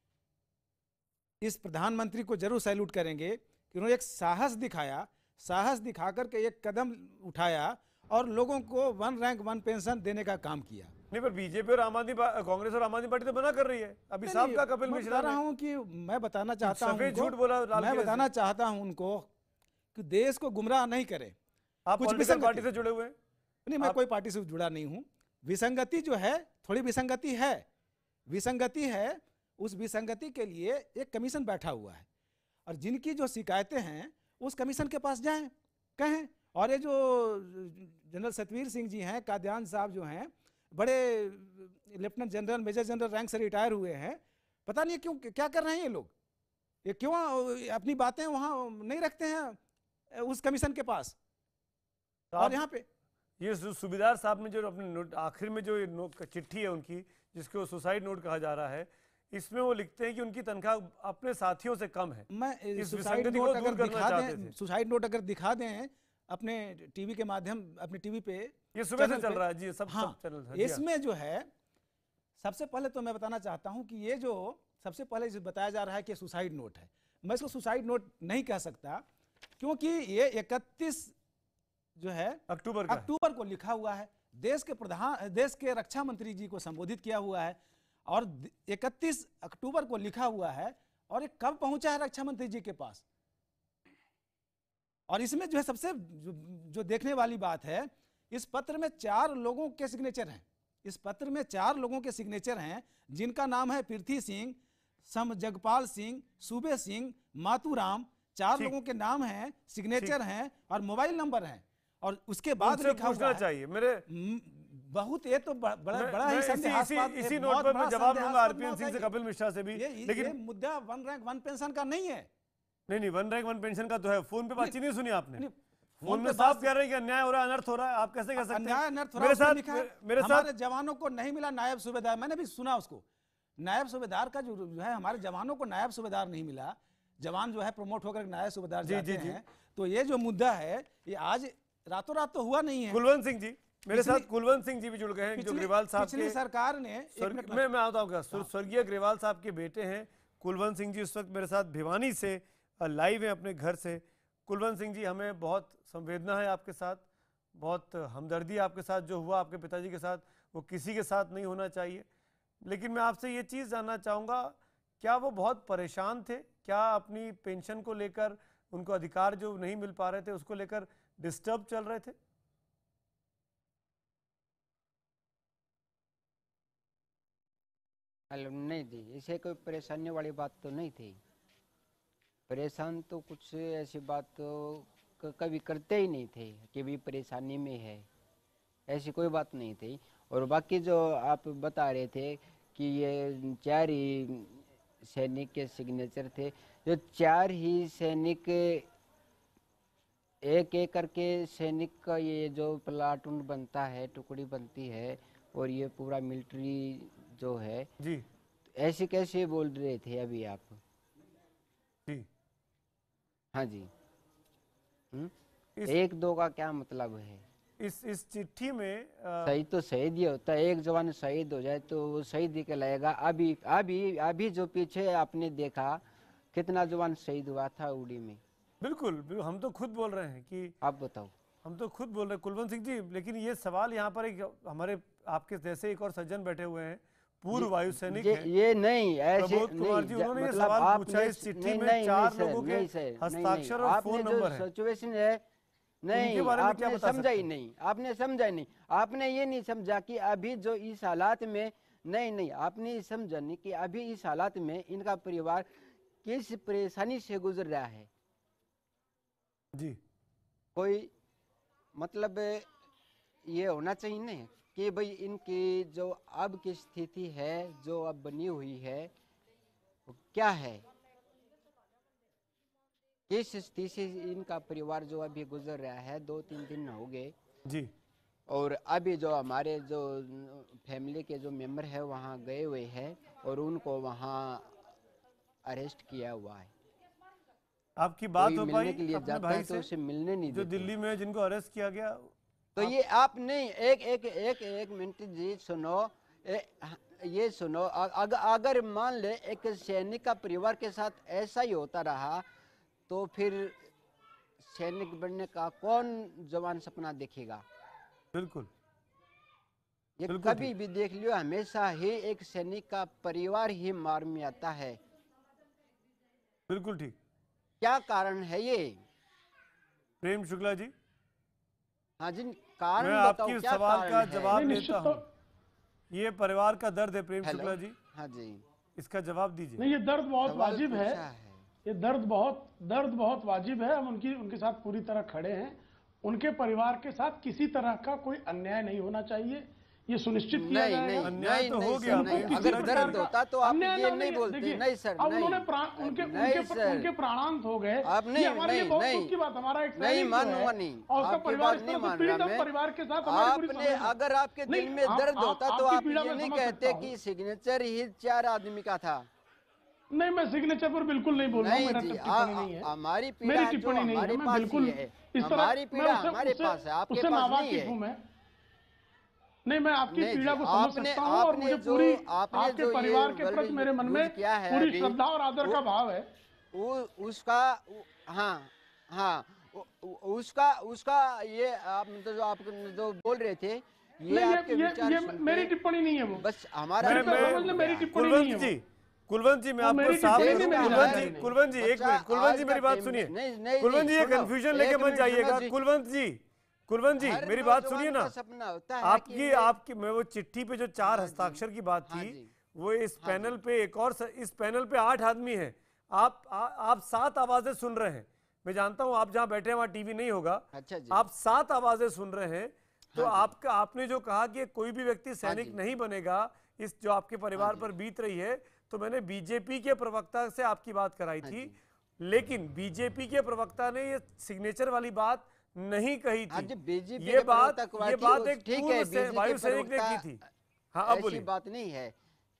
इस प्रधानमंत्री को जरूर सैल्यूट करेंगे कि उन्होंने एक साहस दिखाया, साहस दिखा करके एक कदम उठाया और लोगों को वन रैंक वन पेंशन देने का काम किया। नहीं, पर बीजेपी और आम आदमी कांग्रेस और आम आदमी पार्टी तो मना कर रही है। अभी साहब का कपिल मिश्रा बता रहा हूं कि मैं बताना चाहता हूं सफेद झूठ बोला, मैं बताना चाहता हूं उनको कि देश को गुमराह नहीं करें। आप कुछ पॉलिटिकल पार्टी से जुड़े हुए हैं? नहीं, मैं कोई पार्टी से जुड़ा नहीं हूं। विसंगति जो है, थोड़ी विसंगति है, विसंगति है, उस विसंगति के लिए एक कमीशन बैठा हुआ है और जिनकी जो शिकायतें हैं उस कमीशन के पास जाएं, कहें। और ये जो जनरल सतवीर सिंह जी हैं, कादियान साहब जो हैं, बड़े lieutenant general major general rank से रिटायर हुए हैं, पता नहीं क्यों क्या कर रहे हैं ये लोग, ये क्यों अपनी बातें वहाँ नहीं रखते हैं उस कमीशन के पास। और यहाँ पे ये सूबेदार साहब ने जो अपने नोट आखिर में जो चिट्ठी है उनकी, जिसको सुसाइड नोट कहा जा रहा है, इसमें वो लिखते हैं कि उनकी तनख्वाह अपने साथियों से कम है। मैं इस सुसाइड विसंगति नोट को अगर दूर करना दिखा चाहते दें, थे। सुसाइड नोट अगर दिखा दें अपने टीवी के माध्यम, अपने टीवी पे, ये सुबह से चैनल चल पे। रहा है जी, सब हाँ, सब चैनल है, जी हाँ। इसमें जो है सबसे पहले तो मैं बताना चाहता हूं कि ये जो सबसे पहले जो बताया जा रहा है कि सुसाइड नोट है, मैं इसको सुसाइड नोट नहीं कह सकता, क्योंकि ये इकतीस जो है अक्टूबर का अक्टूबर को लिखा हुआ है, देश के प्रधान देश के रक्षा मंत्री जी को संबोधित किया हुआ है और इकतीस अक्टूबर को लिखा हुआ है। और ये कब पहुंचा है रक्षा मंत्री जी के पास? और इसमें जो है सबसे जो, जो देखने वाली बात है, इस पत्र में चार लोगों के सिग्नेचर हैं। इस पत्र में चार लोगों के सिग्नेचर हैं जिनका नाम है पृथ्वी सिंह, सम जगपाल सिंह, सूबे सिंह, मातूराम। चार लोगों के नाम हैं, सिग्नेचर हैं और मोबाइल नंबर हैं। और उसके बाद उनसे पूछना चाहिए मेरे बहुत, ये तो बड़ा बड़ा ही संदेहास्पद, इसी, इसी नोट पर मैं जवाब दूंगा आरपीएन सिंह से, कपिल मिश्रा से भी। लेकिन ये मुद्दा वन रैंक वन पेंशन का नहीं है। नहीं नहीं, वन रैंक वन पेंशन का तो है। फोन पे बातचीत नहीं सुनी आपने? फोन में साफ कह रहे हैं कि अन्याय हो रहा है, अनर्थ हो रहा है। आप कैसे कह सकते हैं? अन्याय अनर्थ हो रहा है? मेरे साथ मेरे साथ जवानों को नहीं मिला नायब सूबेदार, मैंने भी सुना उसको, नायब सूबेदार का जो है, हमारे जवानों को नायब सूबेदार नहीं मिला, जवान जो है प्रमोट होकर नायब सूबेदार जाते हैं। तो ये जो मुद्दा है ये आज रातों रात तो हुआ नहीं है। कुलवंत सिंह जी मेरे साथ, कुलवंत सिंह जी भी जुड़ गए हैं, जो ग्रेवाल साहब पिछली के सरकार ने मैं मैं आता हूँ, स्वर्गीय ग्रेवाल साहब के बेटे हैं कुलवंत सिंह जी। इस वक्त मेरे साथ भिवानी से लाइव है अपने घर से। कुलवंत सिंह जी, हमें बहुत संवेदना है आपके साथ, बहुत हमदर्दी है आपके साथ। जो हुआ आपके पिताजी के साथ वो किसी के साथ नहीं होना चाहिए। लेकिन मैं आपसे ये चीज़ जानना चाहूँगा, क्या वो बहुत परेशान थे? क्या अपनी पेंशन को लेकर, उनको अधिकार जो नहीं मिल पा रहे थे उसको लेकर डिस्टर्ब चल रहे थे? हेलो, नहीं जी, इसे कोई परेशानी वाली बात तो नहीं थी। परेशान तो कुछ ऐसी बात तो कभी करते ही नहीं थे कि भी परेशानी में है, ऐसी कोई बात नहीं थी। और बाकी जो आप बता रहे थे कि ये चार ही सैनिक के सिग्नेचर थे, जो चार ही सैनिक एक एक करके सैनिक का ये जो प्लाटून बनता है, टुकड़ी बनती है, और ये पूरा मिलिट्री जो है जी, ऐसे कैसे बोल रहे थे अभी आप? जी हाँ जी। एक दो का क्या मतलब है? इस इस चिट्ठी में आ... शहीद तो शहीद ही होता है, एक जवान शहीद हो जाए तो वो शहीद ही कहलाएगा। अभी अभी अभी जो पीछे आपने देखा कितना जवान शहीद हुआ था उड़ी में। बिल्कुल, बिल्कुल, हम तो खुद बोल रहे हैं कि आप बताओ। हम तो खुद बोल रहे हैं कुलवंत सिंह जी। लेकिन ये सवाल यहाँ पर एक हमारे आपके जैसे एक और सज्जन बैठे हुए हैं, पूर्व वायु सैनिक ये, हैं, ये नहीं ऐसे प्रबोध कुमार जी, उन्होंने ये सवाल पूछा इस चिट्ठी में चार लोगों के हस्ताक्षर और फोन नंबर है। सिचुएशन है नहीं, आपने समझा ही नहीं, आपने समझा ही नहीं, आपने ये नहीं समझा कि अभी जो इस हालात में, नहीं नहीं आपने ये समझा नहीं कि अभी इस हालात में इनका परिवार किस परेशानी से गुजर रहा है जी। कोई मतलब ये होना चाहिए नहीं कि भाई इनकी जो अब की स्थिति है, जो अब बनी हुई है, वो क्या है, किस स्थिति से इनका परिवार जो अभी गुजर रहा है। दो तीन दिन हो गए जी, और अभी जो हमारे जो फैमिली के जो मेंबर है वहाँ गए हुए हैं और उनको वहाँ अरेस्ट किया हुआ है। आपकी बात कोई हो मिलने पाई के लिए अपने जाता भाई है तो से उसे मिलने नहीं जो देते। दिल्ली में जिनको अरेस्ट किया गया? तो ये आप नहीं, एक एक एक एक मिनट जी सुनो, ए, ये सुनो, अगर अगर मान ले एक सैनिक का परिवार के साथ ऐसा ही होता रहा तो फिर सैनिक बनने का कौन जवान सपना देखेगा? बिल्कुल, ये बिल्कुल कभी ठीक। भी देख लियो, हमेशा ही एक सैनिक का परिवार ही मार में आता है। बिल्कुल ठीक। क्या कारण है ये? प्रेम शुक्ला जी, हाँ जी, कारण मैं बताओ, आपकी क्या सवाल कारण का है? जवाब नहीं, देता निश्चित हूँ। ये परिवार का दर्द है प्रेम हेलो? शुक्ला जी, हाँ जी, इसका जवाब दीजिए। नहीं, ये दर्द बहुत सवाल वाजिब है, पूछा है। ये दर्द बहुत दर्द बहुत वाजिब है। हम उनकी उनके साथ पूरी तरह खड़े हैं। उनके परिवार के साथ किसी तरह का कोई अन्याय नहीं होना चाहिए, ये सुनिश्चित किया नहीं जाएगा। नहीं अन्याय नहीं तो नहीं हो गया, सर, नहीं, नहीं, किसी अगर प्रकार दर्द का होता तो आप अन्याय ये ना नहीं बोलते। देखिए, नहीं सर, अब नहीं, उन्होंने प्राण उनके नहीं उनके सर, उनके प्राणांत हो गए। आप नहीं, ये हमारे लिए नहीं, बहुत नहीं, दुख की बात। हमारा एक नहीं सैनिक जो मानूंगा है नहीं, और उसका आपकी परिवार बात इस नहीं तरह से मान पीड़ित रहा है, मैं। परिवार के साथ हमारी पूरी आपने संवेदना- अगर आपके नहीं, दिल में आप- दर्द आप- होता तो आपकी आप पीड़ा ये मैं नहीं समझ कहते सकता हूं। कि सिग्नेचर ही चार आदमी का था। नहीं, मैं सिग्नेचर पर बिल्कुल नहीं बोल रहा हूँ, नहीं मेरा जी, टिप्पणी आ- नहीं है। हमारी मेरी पीड़ा जो टिप्पणी नहीं है, हमारे मैं पास बिल्कुल ही है, इस तरह हमारी मैं पीड़ा उससे- हमारे उससे- पास है, आपके उससे पास नहीं नावाकिफ है। हूं मैं। नहीं, मैं आपकी नहीं पीड़ा जी, को समझ आपने- सकता हूँ और आपने मुझे जो- पूरी आपने आपके जो ये परिवार के प्रति वर्ड मेरे मन में यूज किया है पूरी अभी, श्रद्धा और आदर वो- का भाव है। वो उसका हाँ हाँ उ- उ- उसका उसका ये आप मतलब जो आप जो बोल रहे थे, ये नहीं, आपके ये विचार ये सुन के मेरी टिप्पणी नहीं है वो। बस हमारा मैं- कृपया मैं- समझ लें, मेरी टिप्पणी नहीं है कुलवंत वो। जी, कुलवंत जी मैं वो आपको मेरी साफ टिप्पणी करूं, नहीं, मेरी कुलवंत राय जी, नहीं। कुलवंत जी एक बच्चा, मिनट, कुलवंत आज जी का मेरी बात टाइम- सुनिए। नहीं नहीं कुलवंत जी ये सुनो, कंफ्यूजन एक लेके मत मिनट जाइएगा। सुनो जी। कुलवंत जी, कुलवंत जी हर मेरी बात नौजवान सुनिए का ना। सपना होता है कि आपकी मैं- आपकी मैं वो चिट्ठी पे जो चार हस्ताक्षर की बात हाँ थी, जी। वो इस पैनल पे एक और स- इस पैनल पे आठ आदमी हैं। आप आ, आप सात आवाजें सुन रहे हैं। मैं जानता हूं आप जहां बैठे हैं वहां टीवी नहीं होगा। अच्छा जी। आप सात आवाजें सुन रहे हैं। तो हाँ जी। आपका आपने जो कहा कि कोई भी व्यक्ति सैनिक जी। नहीं बनेगा, इस जो आपके परिवार पर बीत रही है, तो मैंने बीजेपी के प्रवक्ता से आपकी बात कराई थी, लेकिन बीजेपी के प्रवक्ता ने ये सिग्नेचर वाली बात नहीं कही हाँ जी, थी। बीजेपी ये के बात प्रवक्ता को ये बात बात की, एक ठीक है, पूर्व से बीजेपी वायु सैनिक ने प्रवक्ता- की थी। हाँ, अब ऐसी बोलिए, बात नहीं है।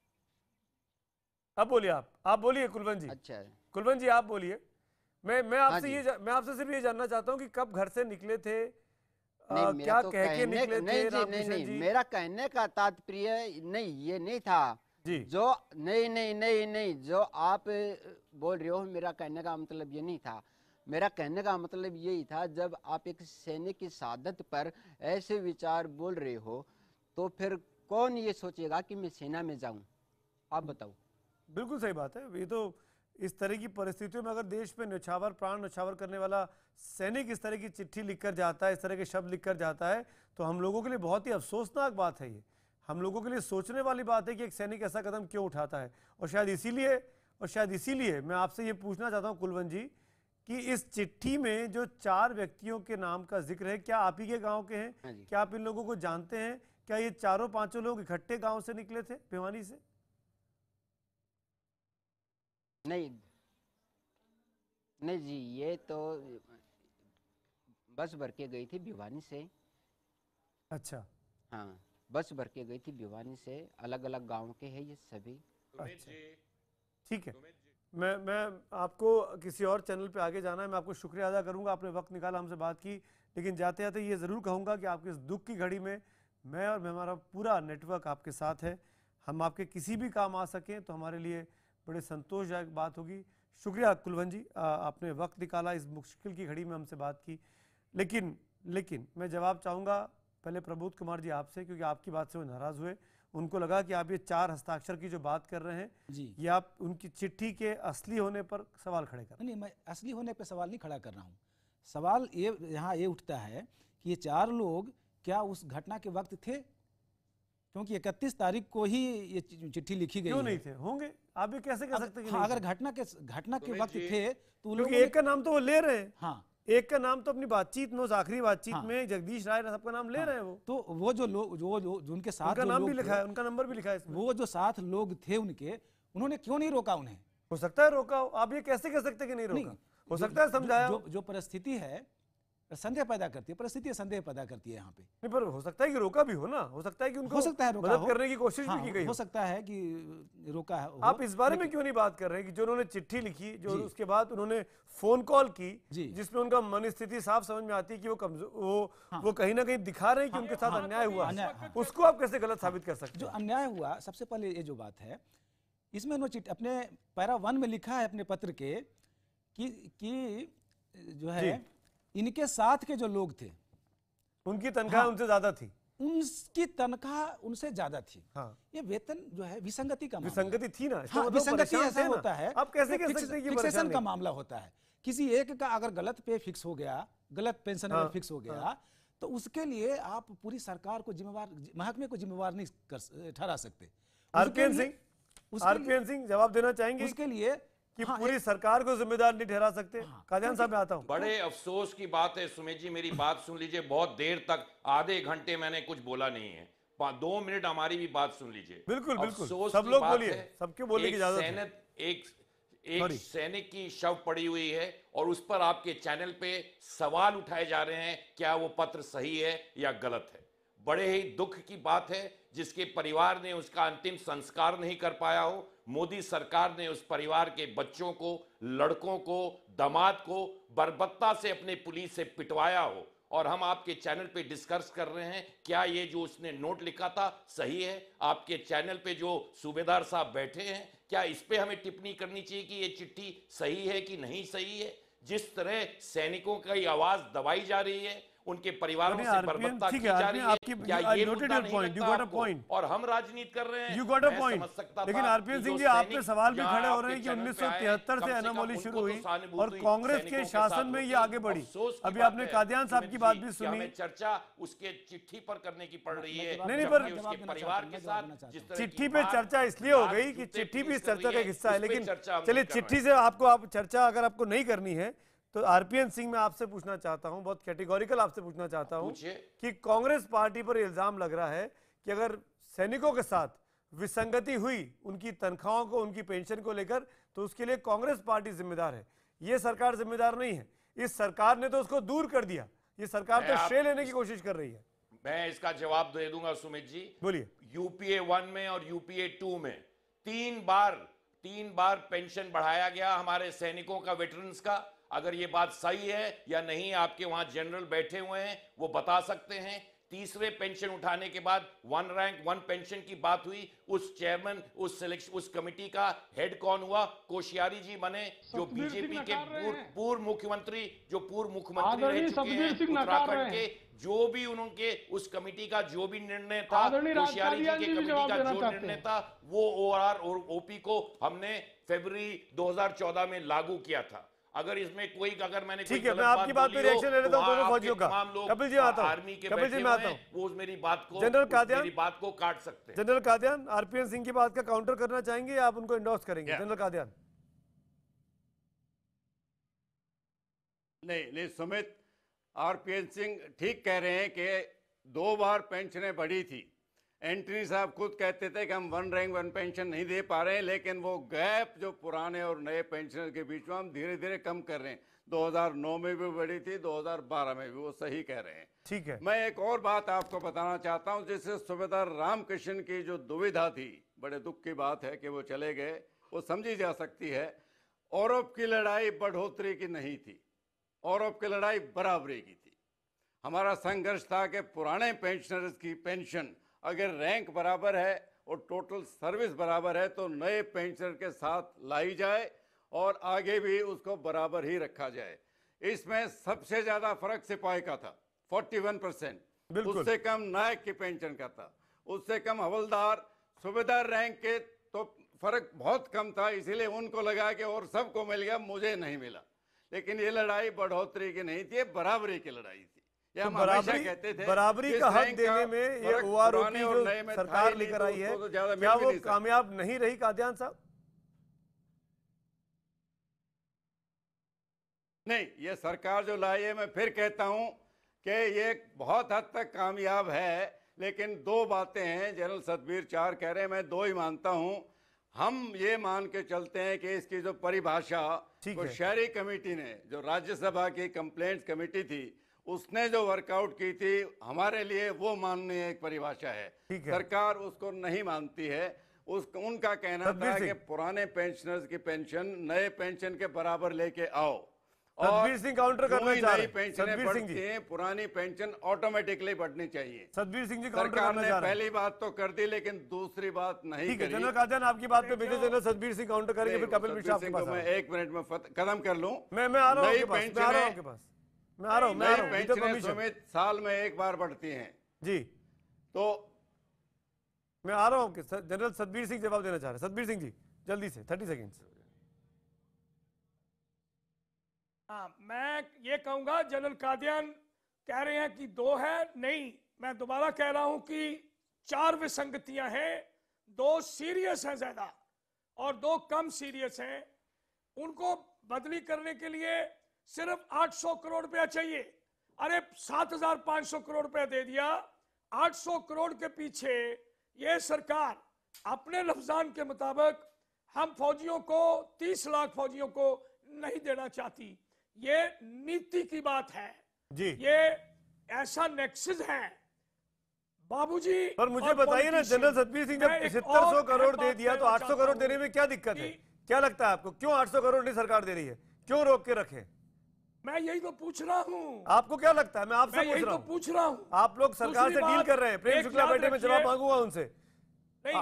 अब बोलिए आप आप बोलिए कुलवंत जी। अच्छा, कुलवंत जी आप बोलिए। मैं मैं हाँ आपसे जी। ये जा- मैं आपसे सिर्फ ये जानना चाहता हूँ कि कब घर से निकले थे, आ, नहीं, मेरा क्या तो कह के कहने- निकले नहीं थे जी, नहीं रामकिशन नहीं जी? मेरा कहने का तात्पर्य नहीं ये नहीं था जी। जो नहीं नहीं नहीं नहीं जो आप बोल रहे हो, मेरा कहने का मतलब ये नहीं था। मेरा कहने का मतलब यही था, जब आप एक सैनिक की शहादत पर ऐसे विचार बोल रहे हो तो फिर कौन ये सोचेगा कि मैं सेना में जाऊं? आप बताओ। बिल्कुल सही बात है। ये तो इस तरह की परिस्थितियों में अगर देश में न्यौछावर प्राण न्यौछावर करने वाला सैनिक इस तरह की चिट्ठी लिखकर जाता है, इस तरह के शब्द लिखकर जाता है, तो हम लोगों के लिए बहुत ही अफसोसनाक बात है। ये हम लोगों के लिए सोचने वाली बात है कि एक सैनिक ऐसा कदम क्यों उठाता है। और शायद इसीलिए और शायद इसीलिए मैं आपसे ये पूछना चाहता हूँ कुलवंत जी कि इस चिट्ठी में जो चार व्यक्तियों के नाम का जिक्र है, क्या आप ही के गांव के हैं? क्या आप इन लोगों को जानते हैं? क्या ये चारों पांचों लोग इकट्ठे गांव से निकले थे, भिवानी से? नहीं नहीं जी, ये तो बस भर के गई थी भिवानी से। अच्छा, हाँ, बस भर के गई थी भिवानी से। अलग अलग गांव के हैं ये सभी। अच्छा, ठीक है। मैं मैं आपको किसी और चैनल पे आगे जाना है, मैं आपको शुक्रिया अदा करूंगा, आपने वक्त निकाला, हमसे बात की। लेकिन जाते जाते ये ज़रूर कहूंगा कि आपके इस दुख की घड़ी में मैं और मैं हमारा पूरा नेटवर्क आपके साथ है। हम आपके किसी भी काम आ सकें तो हमारे लिए बड़े संतोषदायक बात होगी। शुक्रिया कुलवंत जी, आ, आपने वक्त निकाला, इस मुश्किल की घड़ी में हमसे बात की। लेकिन लेकिन मैं जवाब चाहूँगा पहले प्रबोध कुमार जी आपसे, क्योंकि आपकी बात से वो नाराज़ हुए। उनको लगा कि आप ये चार हस्ताक्षर की जो बात कर रहे हैं जी, ये आप उनकी चिट्ठी के असली होने पर सवाल खड़े कर। नहीं, मैं असली होने पर सवाल नहीं खड़ा कर रहा हूँ। सवाल ये यहाँ ये उठता है कि ये चार लोग क्या उस घटना के वक्त थे? क्योंकि इकतीस तारीख को ही ये चिट्ठी लिखी गई क्यों है। नहीं थे? होंगे, आप भी कैसे कह सकते हैं कि हाँ, नहीं अगर थे? घटना के घटना के वक्त थे तो क्योंकि एक का नाम तो वो ले रहे हैं। हाँ, एक का नाम तो अपनी बातचीत में, उस आखिरी बातचीत हाँ। में जगदीश राय सबका नाम ले हाँ, रहे हैं वो। तो वो जो लोग जो, जो, जो उनके साथ उनका जो नाम लोग भी लिखा थे, है, उनका नंबर भी लिखा है इसमें। वो जो साथ लोग थे उनके, उन्होंने क्यों नहीं रोका उन्हें? हो सकता है रोका हो, आप ये कैसे कह सकते हैं कि नहीं रोका? हो जो- सकता है समझाया जो, हो। जो, जो परिस्थिति है संदेह पैदा करती है, परिस्थितियां संदेह पैदा करती है यहाँ पे। नहीं, पर हो सकता है कि रोका भी हो ना, हो सकता है कि उनको हो सकता है रोका मदद हो, करने की कोशिश हाँ, भी की गई हो सकता है कि रोका है। आप इस बारे में क्यों नहीं बात कर रहे हैं कि जो उन्होंने चिट्ठी लिखी, जो उसके बाद उन्होंने फोन कॉल की, जिसमें उनका मन स्थिति साफ समझ में आती है कि वो कमजोर वो हाँ। वो कहीं ना कहीं दिखा रहे हैं कि उनके साथ हाँ। अन्याय हुआ, उसको आप कैसे गलत साबित कर सकते हैं? जो अन्याय हुआ, सबसे पहले ये जो बात है, इसमें उन्होंने अपने पैरा वन में लिखा है अपने पत्र के कि कि जो है इनके साथ के जो लोग थे उनकी तनख्वाह हाँ, उनसे ज्यादा थी, उनकी तनख्वाह उनसे ज्यादा थी। हाँ। ये वेतन जो है विसंगति का विसंगति थी ना, हाँ, मतलब विसंगति ऐसा होता है, आप कैसे कह सकते हैं कि फिक्सेशन का मामला होता है। किसी एक का अगर गलत पे फिक्स हो गया, गलत पेंशन अगर फिक्स हो गया, तो उसके लिए आप पूरी सरकार को जिम्मेवार, महकमे को जिम्मेवार नहीं कर ठहरा सकते। आरपीएन सिंह आरपीएन सिंह जवाब देना चाहेंगे उसके लिए कि हाँ, पूरी सरकार को जिम्मेदार नहीं ठहरा सकते? हाँ, कादियान साहब मैं आता हूं। बड़े अफसोस की बात है सुमित जी, मेरी बात सुन लीजिए। बहुत देर तक, आधे घंटे मैंने कुछ बोला नहीं है, दो मिनट हमारी भी बात सुन लीजिए। बिल्कुल बिल्कुल, सब लोग बोलिए, सबके बोलने की इजाजत है। एक एक सैनिक की शव पड़ी हुई है और उस पर आपके चैनल पे सवाल उठाए जा रहे हैं, क्या वो पत्र सही है या गलत है। बड़े ही दुख की बात है, जिसके परिवार ने उसका अंतिम संस्कार नहीं कर पाया हो। मोदी सरकार ने उस परिवार के बच्चों को, लड़कों को, दामाद को बर्बरता से अपने पुलिस से पिटवाया हो, और हम आपके चैनल पे डिस्कस कर रहे हैं क्या ये जो उसने नोट लिखा था सही है। आपके चैनल पे जो सूबेदार साहब बैठे हैं, क्या इस पे हमें टिप्पणी करनी चाहिए कि ये चिट्ठी सही है कि नहीं सही है? जिस तरह सैनिकों की आवाज दबाई जा रही है, उनके परिवारों से बर्बरता की जा रही है, क्या ये मुद्दा नहीं लगता आपको? और हम राजनीति कर रहे हैं, यू गॉट अ पॉइंट। लेकिन आरपीएन सिंह जी, आप पे सवाल भी खड़े हो रहे हैं कि उन्नीस सौ तिहत्तर से अनमोली शुरू हुई और कांग्रेस के शासन में ये आगे बढ़ी। अभी आपने कादियान साहब की बात भी सुनी, चर्चा उसके चिट्ठी पर करने की पड़ रही है। नहीं नहीं, पर परिवार के साथ चिट्ठी पे चर्चा इसलिए हो गई कि चिट्ठी भी इस चर्चा का हिस्सा है। लेकिन चलिए, चिट्ठी से आपको आप चर्चा अगर आपको नहीं करनी है तो आरपीएन सिंह मैं आपसे पूछना चाहता हूं, बहुत कैटेगोरिकल आपसे पूछना चाहता हूं कि कांग्रेस पार्टी पर इल्जाम लग रहा है कि अगर सैनिकों के साथ विसंगति हुई उनकी तनख्वाहों को, उनकी पेंशन को लेकर, तो उसके लिए कांग्रेस पार्टी जिम्मेदार है, ये सरकार जिम्मेदार नहीं है। इस सरकार ने तो उसको दूर कर दिया, ये सरकार तो श्रेय लेने की कोशिश कर रही है। मैं इसका जवाब दे दूंगा सुमित जी, बोलिए। यूपीए वन में और यूपीए टू में तीन बार तीन बार पेंशन बढ़ाया गया हमारे सैनिकों का, वेटरन्स का। अगर ये बात सही है या नहीं, आपके वहां जनरल बैठे हुए हैं, वो बता सकते हैं। तीसरे पेंशन उठाने के बाद वन रैंक वन पेंशन की बात हुई, उस चेयरमैन, उस सिलेक्शन, उस कमेटी का हेड कौन हुआ? कोश्यारी जी बने, जो बीजेपी के पूर्व मुख्यमंत्री, जो पूर्व मुख्यमंत्री रह चुके हैं उत्तराखंड के। जो भी उनके उस कमेटी का जो भी निर्णय था, कोश्यारी जी के कमेटी का जो निर्णय था, वो ओआर और ओपी को हमने फरवरी दो हज़ार चौदह में लागू किया था। अगर इसमें कोई, अगर मैंने ठीक है, मैं आपकी बात पे रिएक्शन ले लेता हूं दोनों फौजियों का। कपिल जी आता हूं, आर्मी के कपिल जी मैं आता हूं, वो मेरी बात को, जनरल कादियान, मेरी बात को काट सकते हैं। जनरल कादियान, आरपीएन सिंह की बात का काउंटर करना चाहेंगे या आप उनको एंडोर्स करेंगे? जनरल कादियान। नहीं नहीं सुमित, आरपीएन सिंह ठीक कह रहे हैं कि दो बार पेंशनें बढ़ी थी। एंटनी साहब खुद कहते थे कि हम वन रैंक वन पेंशन नहीं दे पा रहे हैं, लेकिन वो गैप जो पुराने और नए पेंशनर के बीच में हम धीरे धीरे कम कर रहे हैं। दो हज़ार नौ में भी बढ़ी थी, दो हज़ार बारह में भी, वो सही कह रहे हैं। ठीक है, मैं एक और बात आपको बताना चाहता हूं, जिससे सूबेदार रामकृष्ण की जो दुविधा थी, बड़े दुख की बात है कि वो चले गए, वो समझी जा सकती है। औरब की लड़ाई बढ़ोतरी की नहीं थी, औरब की लड़ाई बराबरी की थी। हमारा संघर्ष था कि पुराने पेंशनर्स की पेंशन अगर रैंक बराबर है और टोटल सर्विस बराबर है तो नए पेंशनर के साथ लाई जाए और आगे भी उसको बराबर ही रखा जाए। इसमें सबसे ज्यादा फर्क सिपाही का था, इकतालीस परसेंट, उससे कम नायक की पेंशन का था, उससे कम हवलदार, सूबेदार रैंक के तो फर्क बहुत कम था। इसीलिए उनको लगा कि और सबको मिल गया, मुझे नहीं मिला। लेकिन ये लड़ाई बढ़ोतरी की नहीं थी, बराबरी की लड़ाई थी। तो बराबरी, कहते थे बराबरी का हक देने में ये ओआरओपी जो सरकार लेकर आई है, तो क्या वो कामयाब नहीं रही कादियान साहब? नहीं, ये सरकार जो लाई है, मैं फिर कहता हूं कि ये बहुत हद तक कामयाब है। लेकिन दो बातें हैं, जनरल सतबीर चार कह रहे हैं, मैं दो ही मानता हूं। हम ये मान के चलते हैं कि इसकी जो परिभाषा वो शहरी कमेटी ने, जो राज्यसभा की कंप्लेंट्स कमेटी थी, उसने जो वर्कआउट की थी हमारे लिए वो माननीय एक परिभाषा है, है। सरकार उसको नहीं मानती है। उस उनका कहना था कि पुराने पेंशनर्स की पेंशन नए पेंशन के बराबर लेके आओ और सतबीर सिंह काउंटर करना चाह रहे हैं। पेंशनें सतबीर सिंह बढ़ती जी हैं, पुरानी पेंशन ऑटोमेटिकली बढ़नी चाहिए। सतबीर सिंह जी काउंटर सरकार करना ने चाह रहे हैं। पहली बात तो कर दी लेकिन दूसरी बात नहीं ठीक है, करी। जनरल कादियान आपकी बात पे भेजे, जनरल सतबीर सिंह काउंटर करेंगे, फिर कपिल मिश्रा आपके पास मैं एक मिनट में फत- खत्म कर लूं। मैं मैं आ रहा हूं नई आपके पास, मैं आ रहा हूं आपके पेंशनें पास, मैं आ रहा हूं, मैं आ रहा हूं। नई विद द पेंशनें परमिशन समेत साल में एक बार बढ़ती हैं जी, तो मैं आ रहा हूं आपके। जनरल सतबीर सिंह जवाब देना चाह रहे हैं। सतबीर सिंह जी जल्दी से, थर्टी सेकेंड्स। हाँ, मैं ये कहूंगा, जनरल कादियान कह रहे हैं कि दो है, नहीं, मैं दोबारा कह रहा हूं कि चार विसंगतियां हैं, दो सीरियस हैं ज्यादा और दो कम सीरियस हैं। उनको बदली करने के लिए सिर्फ आठ सौ करोड़ रुपया चाहिए। अरे सात हजार पांच सौ करोड़ रुपया दे दिया। आठ सौ करोड़ के पीछे ये सरकार अपने लफ्जान के मुताबिक हम फौजियों को, तीस लाख फौजियों को नहीं देना चाहती। ये नीति की बात है जी, ये ऐसा नेक्सस है बाबूजी। पर मुझे बताइए ना जनरल सतबीर सिंह, जब पचहत्तर सौ करोड़ दे दिया तो आठ सौ करोड़ देने में क्या दिक्कत है? क्या लगता है आपको, क्यों आठ सौ करोड़ नहीं सरकार दे रही है, क्यों रोक के रखे? मैं यही तो पूछ रहा हूँ। आपको क्या लगता है? मैं आपसे पूछ रहा हूँ। पूछ रहा हूँ आप लोग सरकार से डील कर रहे हैं। प्रेम शुक्ला बैठे, में जवाब मांगूंगा उनसे। नहीं,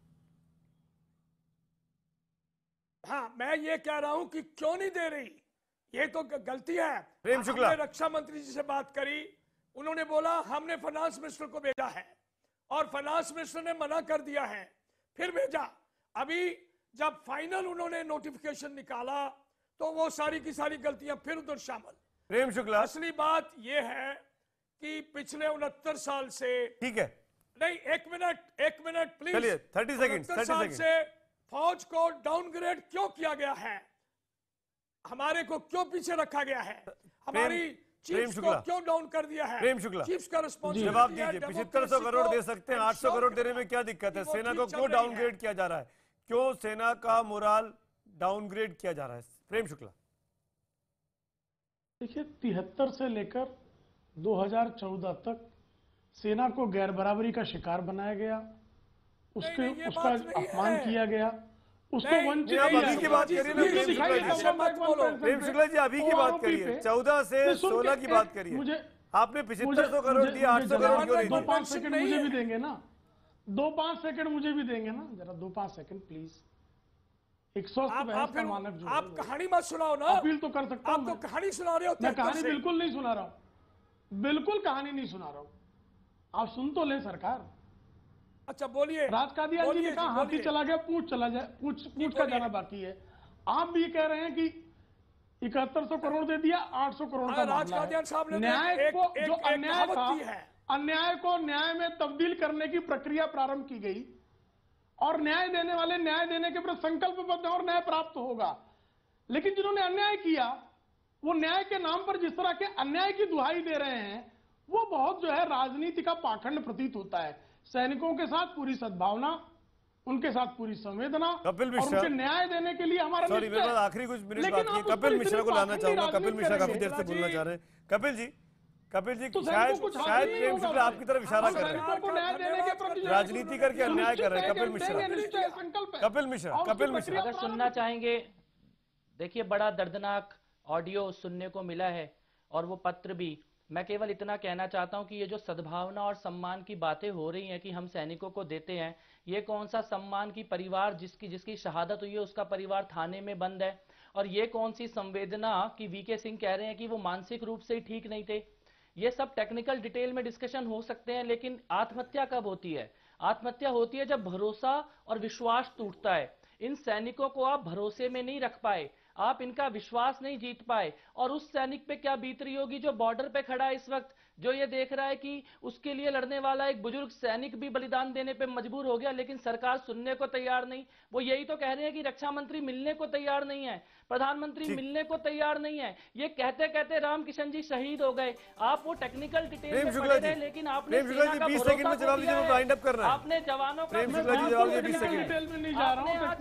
हाँ, मैं ये कह रहा हूं कि क्यों नहीं दे रही, ये तो गलती है। प्रेम शुक्ला, हमने रक्षा मंत्री जी से बात करी, उन्होंने बोला हमने फाइनेंस मिनिस्टर को भेजा है और फाइनेंस मिनिस्टर ने मना कर दिया है, फिर भेजा। अभी जब फाइनल उन्होंने नोटिफिकेशन निकाला तो वो सारी की सारी गलतियां फिर उधर शामिल। प्रेम शुक्ला, असली बात ये है कि पिछले उनहत्तर साल से, ठीक है, नहीं एक मिनट एक मिनट प्लीज, चलिए थर्टी सेकेंड उनहत्तर साल से फौज को डाउनग्रेड क्यों किया गया है, हमारे को क्यों पीछे रखा गया है, हमारी चीफ्स को क्यों डाउन कर दिया है? प्रेम शुक्ला, चीफ्स का रिस्पॉन्सिबिलिटी जवाब दीजिए। पचहत्तर सौ करोड़ दे सकते हैं, आठ सौ करोड़ देने में क्या दिक्कत है? सेना को क्यों डाउनग्रेड किया जा रहा है? क्यों सेना का मोराल डाउनग्रेड किया जा रहा है? प्रेम शुक्ला, देखिए, तिहत्तर से लेकर दो हज़ार चौदह तक सेना को गैर बराबरी का शिकार बनाया गया, उसके नहीं, नहीं, उसका अपमान किया गया, उसको वंचित आप अभी की बात करिए ना प्रेम शुक्ला जी। प्रेम शुक्ला जी अभी की बात करिए, चौदह से सोलह की बात करिए। आपने पचहत्तर सौ करोड़ दिया, आठ सौ करोड़ क्यों नहीं दिया? दो पांच सेकंड मुझे भी देंगे ना, दो पांच सेकंड मुझे भी देंगे ना, जरा दो पांच सेकंड प्लीज। एक सौ बहस का मानक जो आप कहानी मत सुनाओ ना, अपील तो कर सकता हूं। आप तो कहानी सुना रहे हो। मैं कहानी बिल्कुल नहीं सुना रहा हूं, बिल्कुल कहानी नहीं सुना रहा हूं, आप सुन तो ले सरकार। अच्छा बोलिए। राज कादियान जी ने कहा हाथी चला गया पूछ चला जाए, पूछ पूछ का जाना बाकी है। आप भी कह रहे हैं कि इकहत्तर सौ करोड़ दे दिया, आठ सौ करोड़ का राज कादियान साहब ने न्याय को जो अन्याय था, अन्याय को न्याय में तब्दील करने की प्रक्रिया प्रारंभ की गई और न्याय देने वाले न्याय देने के प्रति संकल्पबद्ध और न्याय प्राप्त होगा। लेकिन जिन्होंने अन्याय किया वो न्याय के नाम पर जिस तरह के अन्याय की दुहाई दे रहे हैं वो बहुत जो है राजनीति का पाखंड प्रतीत होता है। सैनिकों के साथ पूरी सद्भावना, उनके साथ पूरी संवेदना कपिल और मिश्रा, उनके न्याय देने के लिए हमारा सॉरी मेरे पास आखिरी कुछ मिनट बाकी है। कपिल मिश्रा को लाना चाहूंगा। कपिल मिश्रा काफी देर से बोलना चाह रहे हैं। कपिल जी, कपिल जी शायद शायद प्रेम शुक्ला आपकी तरफ इशारा कर रहे हैं, राजनीति करके अन्याय कर रहे हैं। कपिल मिश्रा, कपिल मिश्रा, कपिल मिश्रा अगर सुनना चाहेंगे, देखिए बड़ा दर्दनाक ऑडियो सुनने को मिला है और वो पत्र भी। मैं केवल इतना कहना चाहता हूं कि ये जो सद्भावना और सम्मान की बातें हो रही हैं कि हम सैनिकों को देते हैं, ये कौन सा सम्मान की परिवार जिसकी जिसकी शहादत हुई है उसका परिवार थाने में बंद है, और ये कौन सी संवेदना कि वीके सिंह कह रहे हैं कि वो मानसिक रूप से ही ठीक नहीं थे। ये सब टेक्निकल डिटेल में डिस्कशन हो सकते हैं, लेकिन आत्महत्या कब होती है? आत्महत्या होती है जब भरोसा और विश्वास टूटता है। इन सैनिकों को आप भरोसे में नहीं रख पाए, आप इनका विश्वास नहीं जीत पाए, और उस सैनिक पे क्या बीत रही होगी जो बॉर्डर पे खड़ा है इस वक्त, जो ये देख रहा है कि उसके लिए लड़ने वाला एक बुजुर्ग सैनिक भी बलिदान देने पे मजबूर हो गया, लेकिन सरकार सुनने को तैयार नहीं। वो यही तो कह रहे हैं कि रक्षा मंत्री मिलने को तैयार नहीं है, प्रधानमंत्री मिलने को तैयार नहीं है। ये कहते कहते रामकिशन जी शहीद हो गए। आप वो टेक्निकल डिटेल में पढ़े रहे, लेकिन आपने बीस सेकंड में जवाब दीजिए, वाइंड अप कर रहे हैं। आपने जवानों का प्रेम शुक्ला जी जवाब दीजिए बीस सेकंड डिटेल में नहीं जा रहा हूं।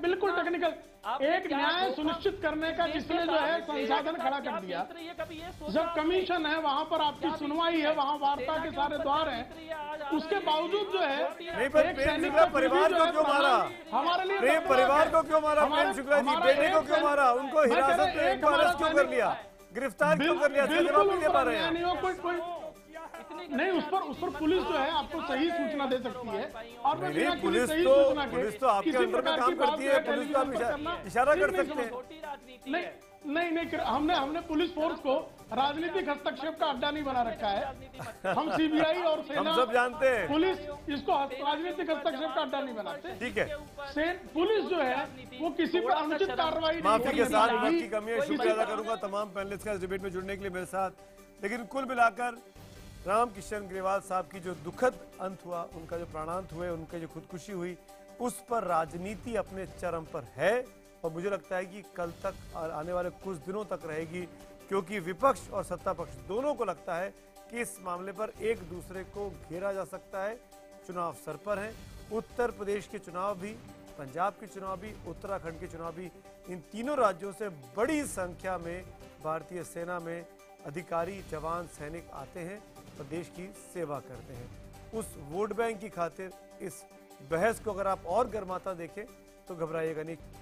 बिल्कुल टेक्निकल, आपने एक क्या न्याय धोखा सुनिश्चित करने का देश के जिसने जो है साथ सेना संसाधन के खड़ा साथ क्या कर दिया, मित्र ये कभी ये सोचा जब आपने? कमीशन है वहां पर आपकी क्या सुनवाई है, वहां वार्ता सेना के के सारे ऊपर द्वार क्या हैं, मित्र ये आज आ उसके रहा है? बावजूद जो है नहीं, पर एक प्रेम सैनिक शुक्ला का परिवार जो को है क्यों मारा? हमारे लिए प्रेम खतरनाक परिवार है। को क्यों मारा? प्रेम हमारे- शुक्ला जी हमारा बेटे को एक क्यों सैनिक- मारा? उनको मैं कह रहा हिरासत में एक एक बार हमारा क्यों कर सैनिक- लिया? गिरफ्तार क्यों कर लिया? इसका जवाब नहीं दे पा रहे हैं। नहीं हो, कोई कोई नहीं, उस पर उस पर पुलिस जो है आपको सही सूचना दे सकती है। और मैं नहीं, बिना किसी पुलिस सही तो सूचना के पुलिस तो आपके किसी अंडर में प्रकार काम की बात करती जो है, पुलिस का टेलीविजन पर इशारा करना इशारा कर ठीक सकते हैं। नहीं नहीं नहीं कर- हमने हमने पुलिस फोर्स को राजनीतिक हस्तक्षेप का अड्डा नहीं बना रखा है। हम सीबीआई और सेना, हम सब जानते हैं। पुलिस इसको राजनीतिक हस्तक्षेप का अड्डा नहीं बनाते। ठीक है, सेन पुलिस जो है वो किसी पर अनुचित कार्रवाई नहीं माफी के साथ करती। वक्त की कमी है। शुक्रिया अदा करूंगा तमाम पैनलिस्ट का इस डिबेट में जुड़ने के लिए मेरे साथ। लेकिन कुल मिलाकर रामकिशन ग्रेवाल साहब की जो दुखद अंत हुआ, उनका जो प्राणांत हुए, उनकी जो खुदकुशी हुई, उस पर राजनीति अपने चरम पर है और मुझे लगता है कि कल तक और आने वाले कुछ दिनों तक रहेगी, क्योंकि विपक्ष और सत्ता पक्ष दोनों को लगता है कि इस मामले पर एक दूसरे को घेरा जा सकता है। चुनाव सर पर हैं, उत्तर प्रदेश के चुनाव भी, पंजाब के चुनाव भी, उत्तराखंड के चुनाव भी, इन तीनों राज्यों से बड़ी संख्या में भारतीय सेना में अधिकारी, जवान, सैनिक आते हैं और देश की सेवा करते हैं। उस वोट बैंक की खातिर इस बहस को अगर आप और गर्माता देखें तो घबराइएगा नहीं।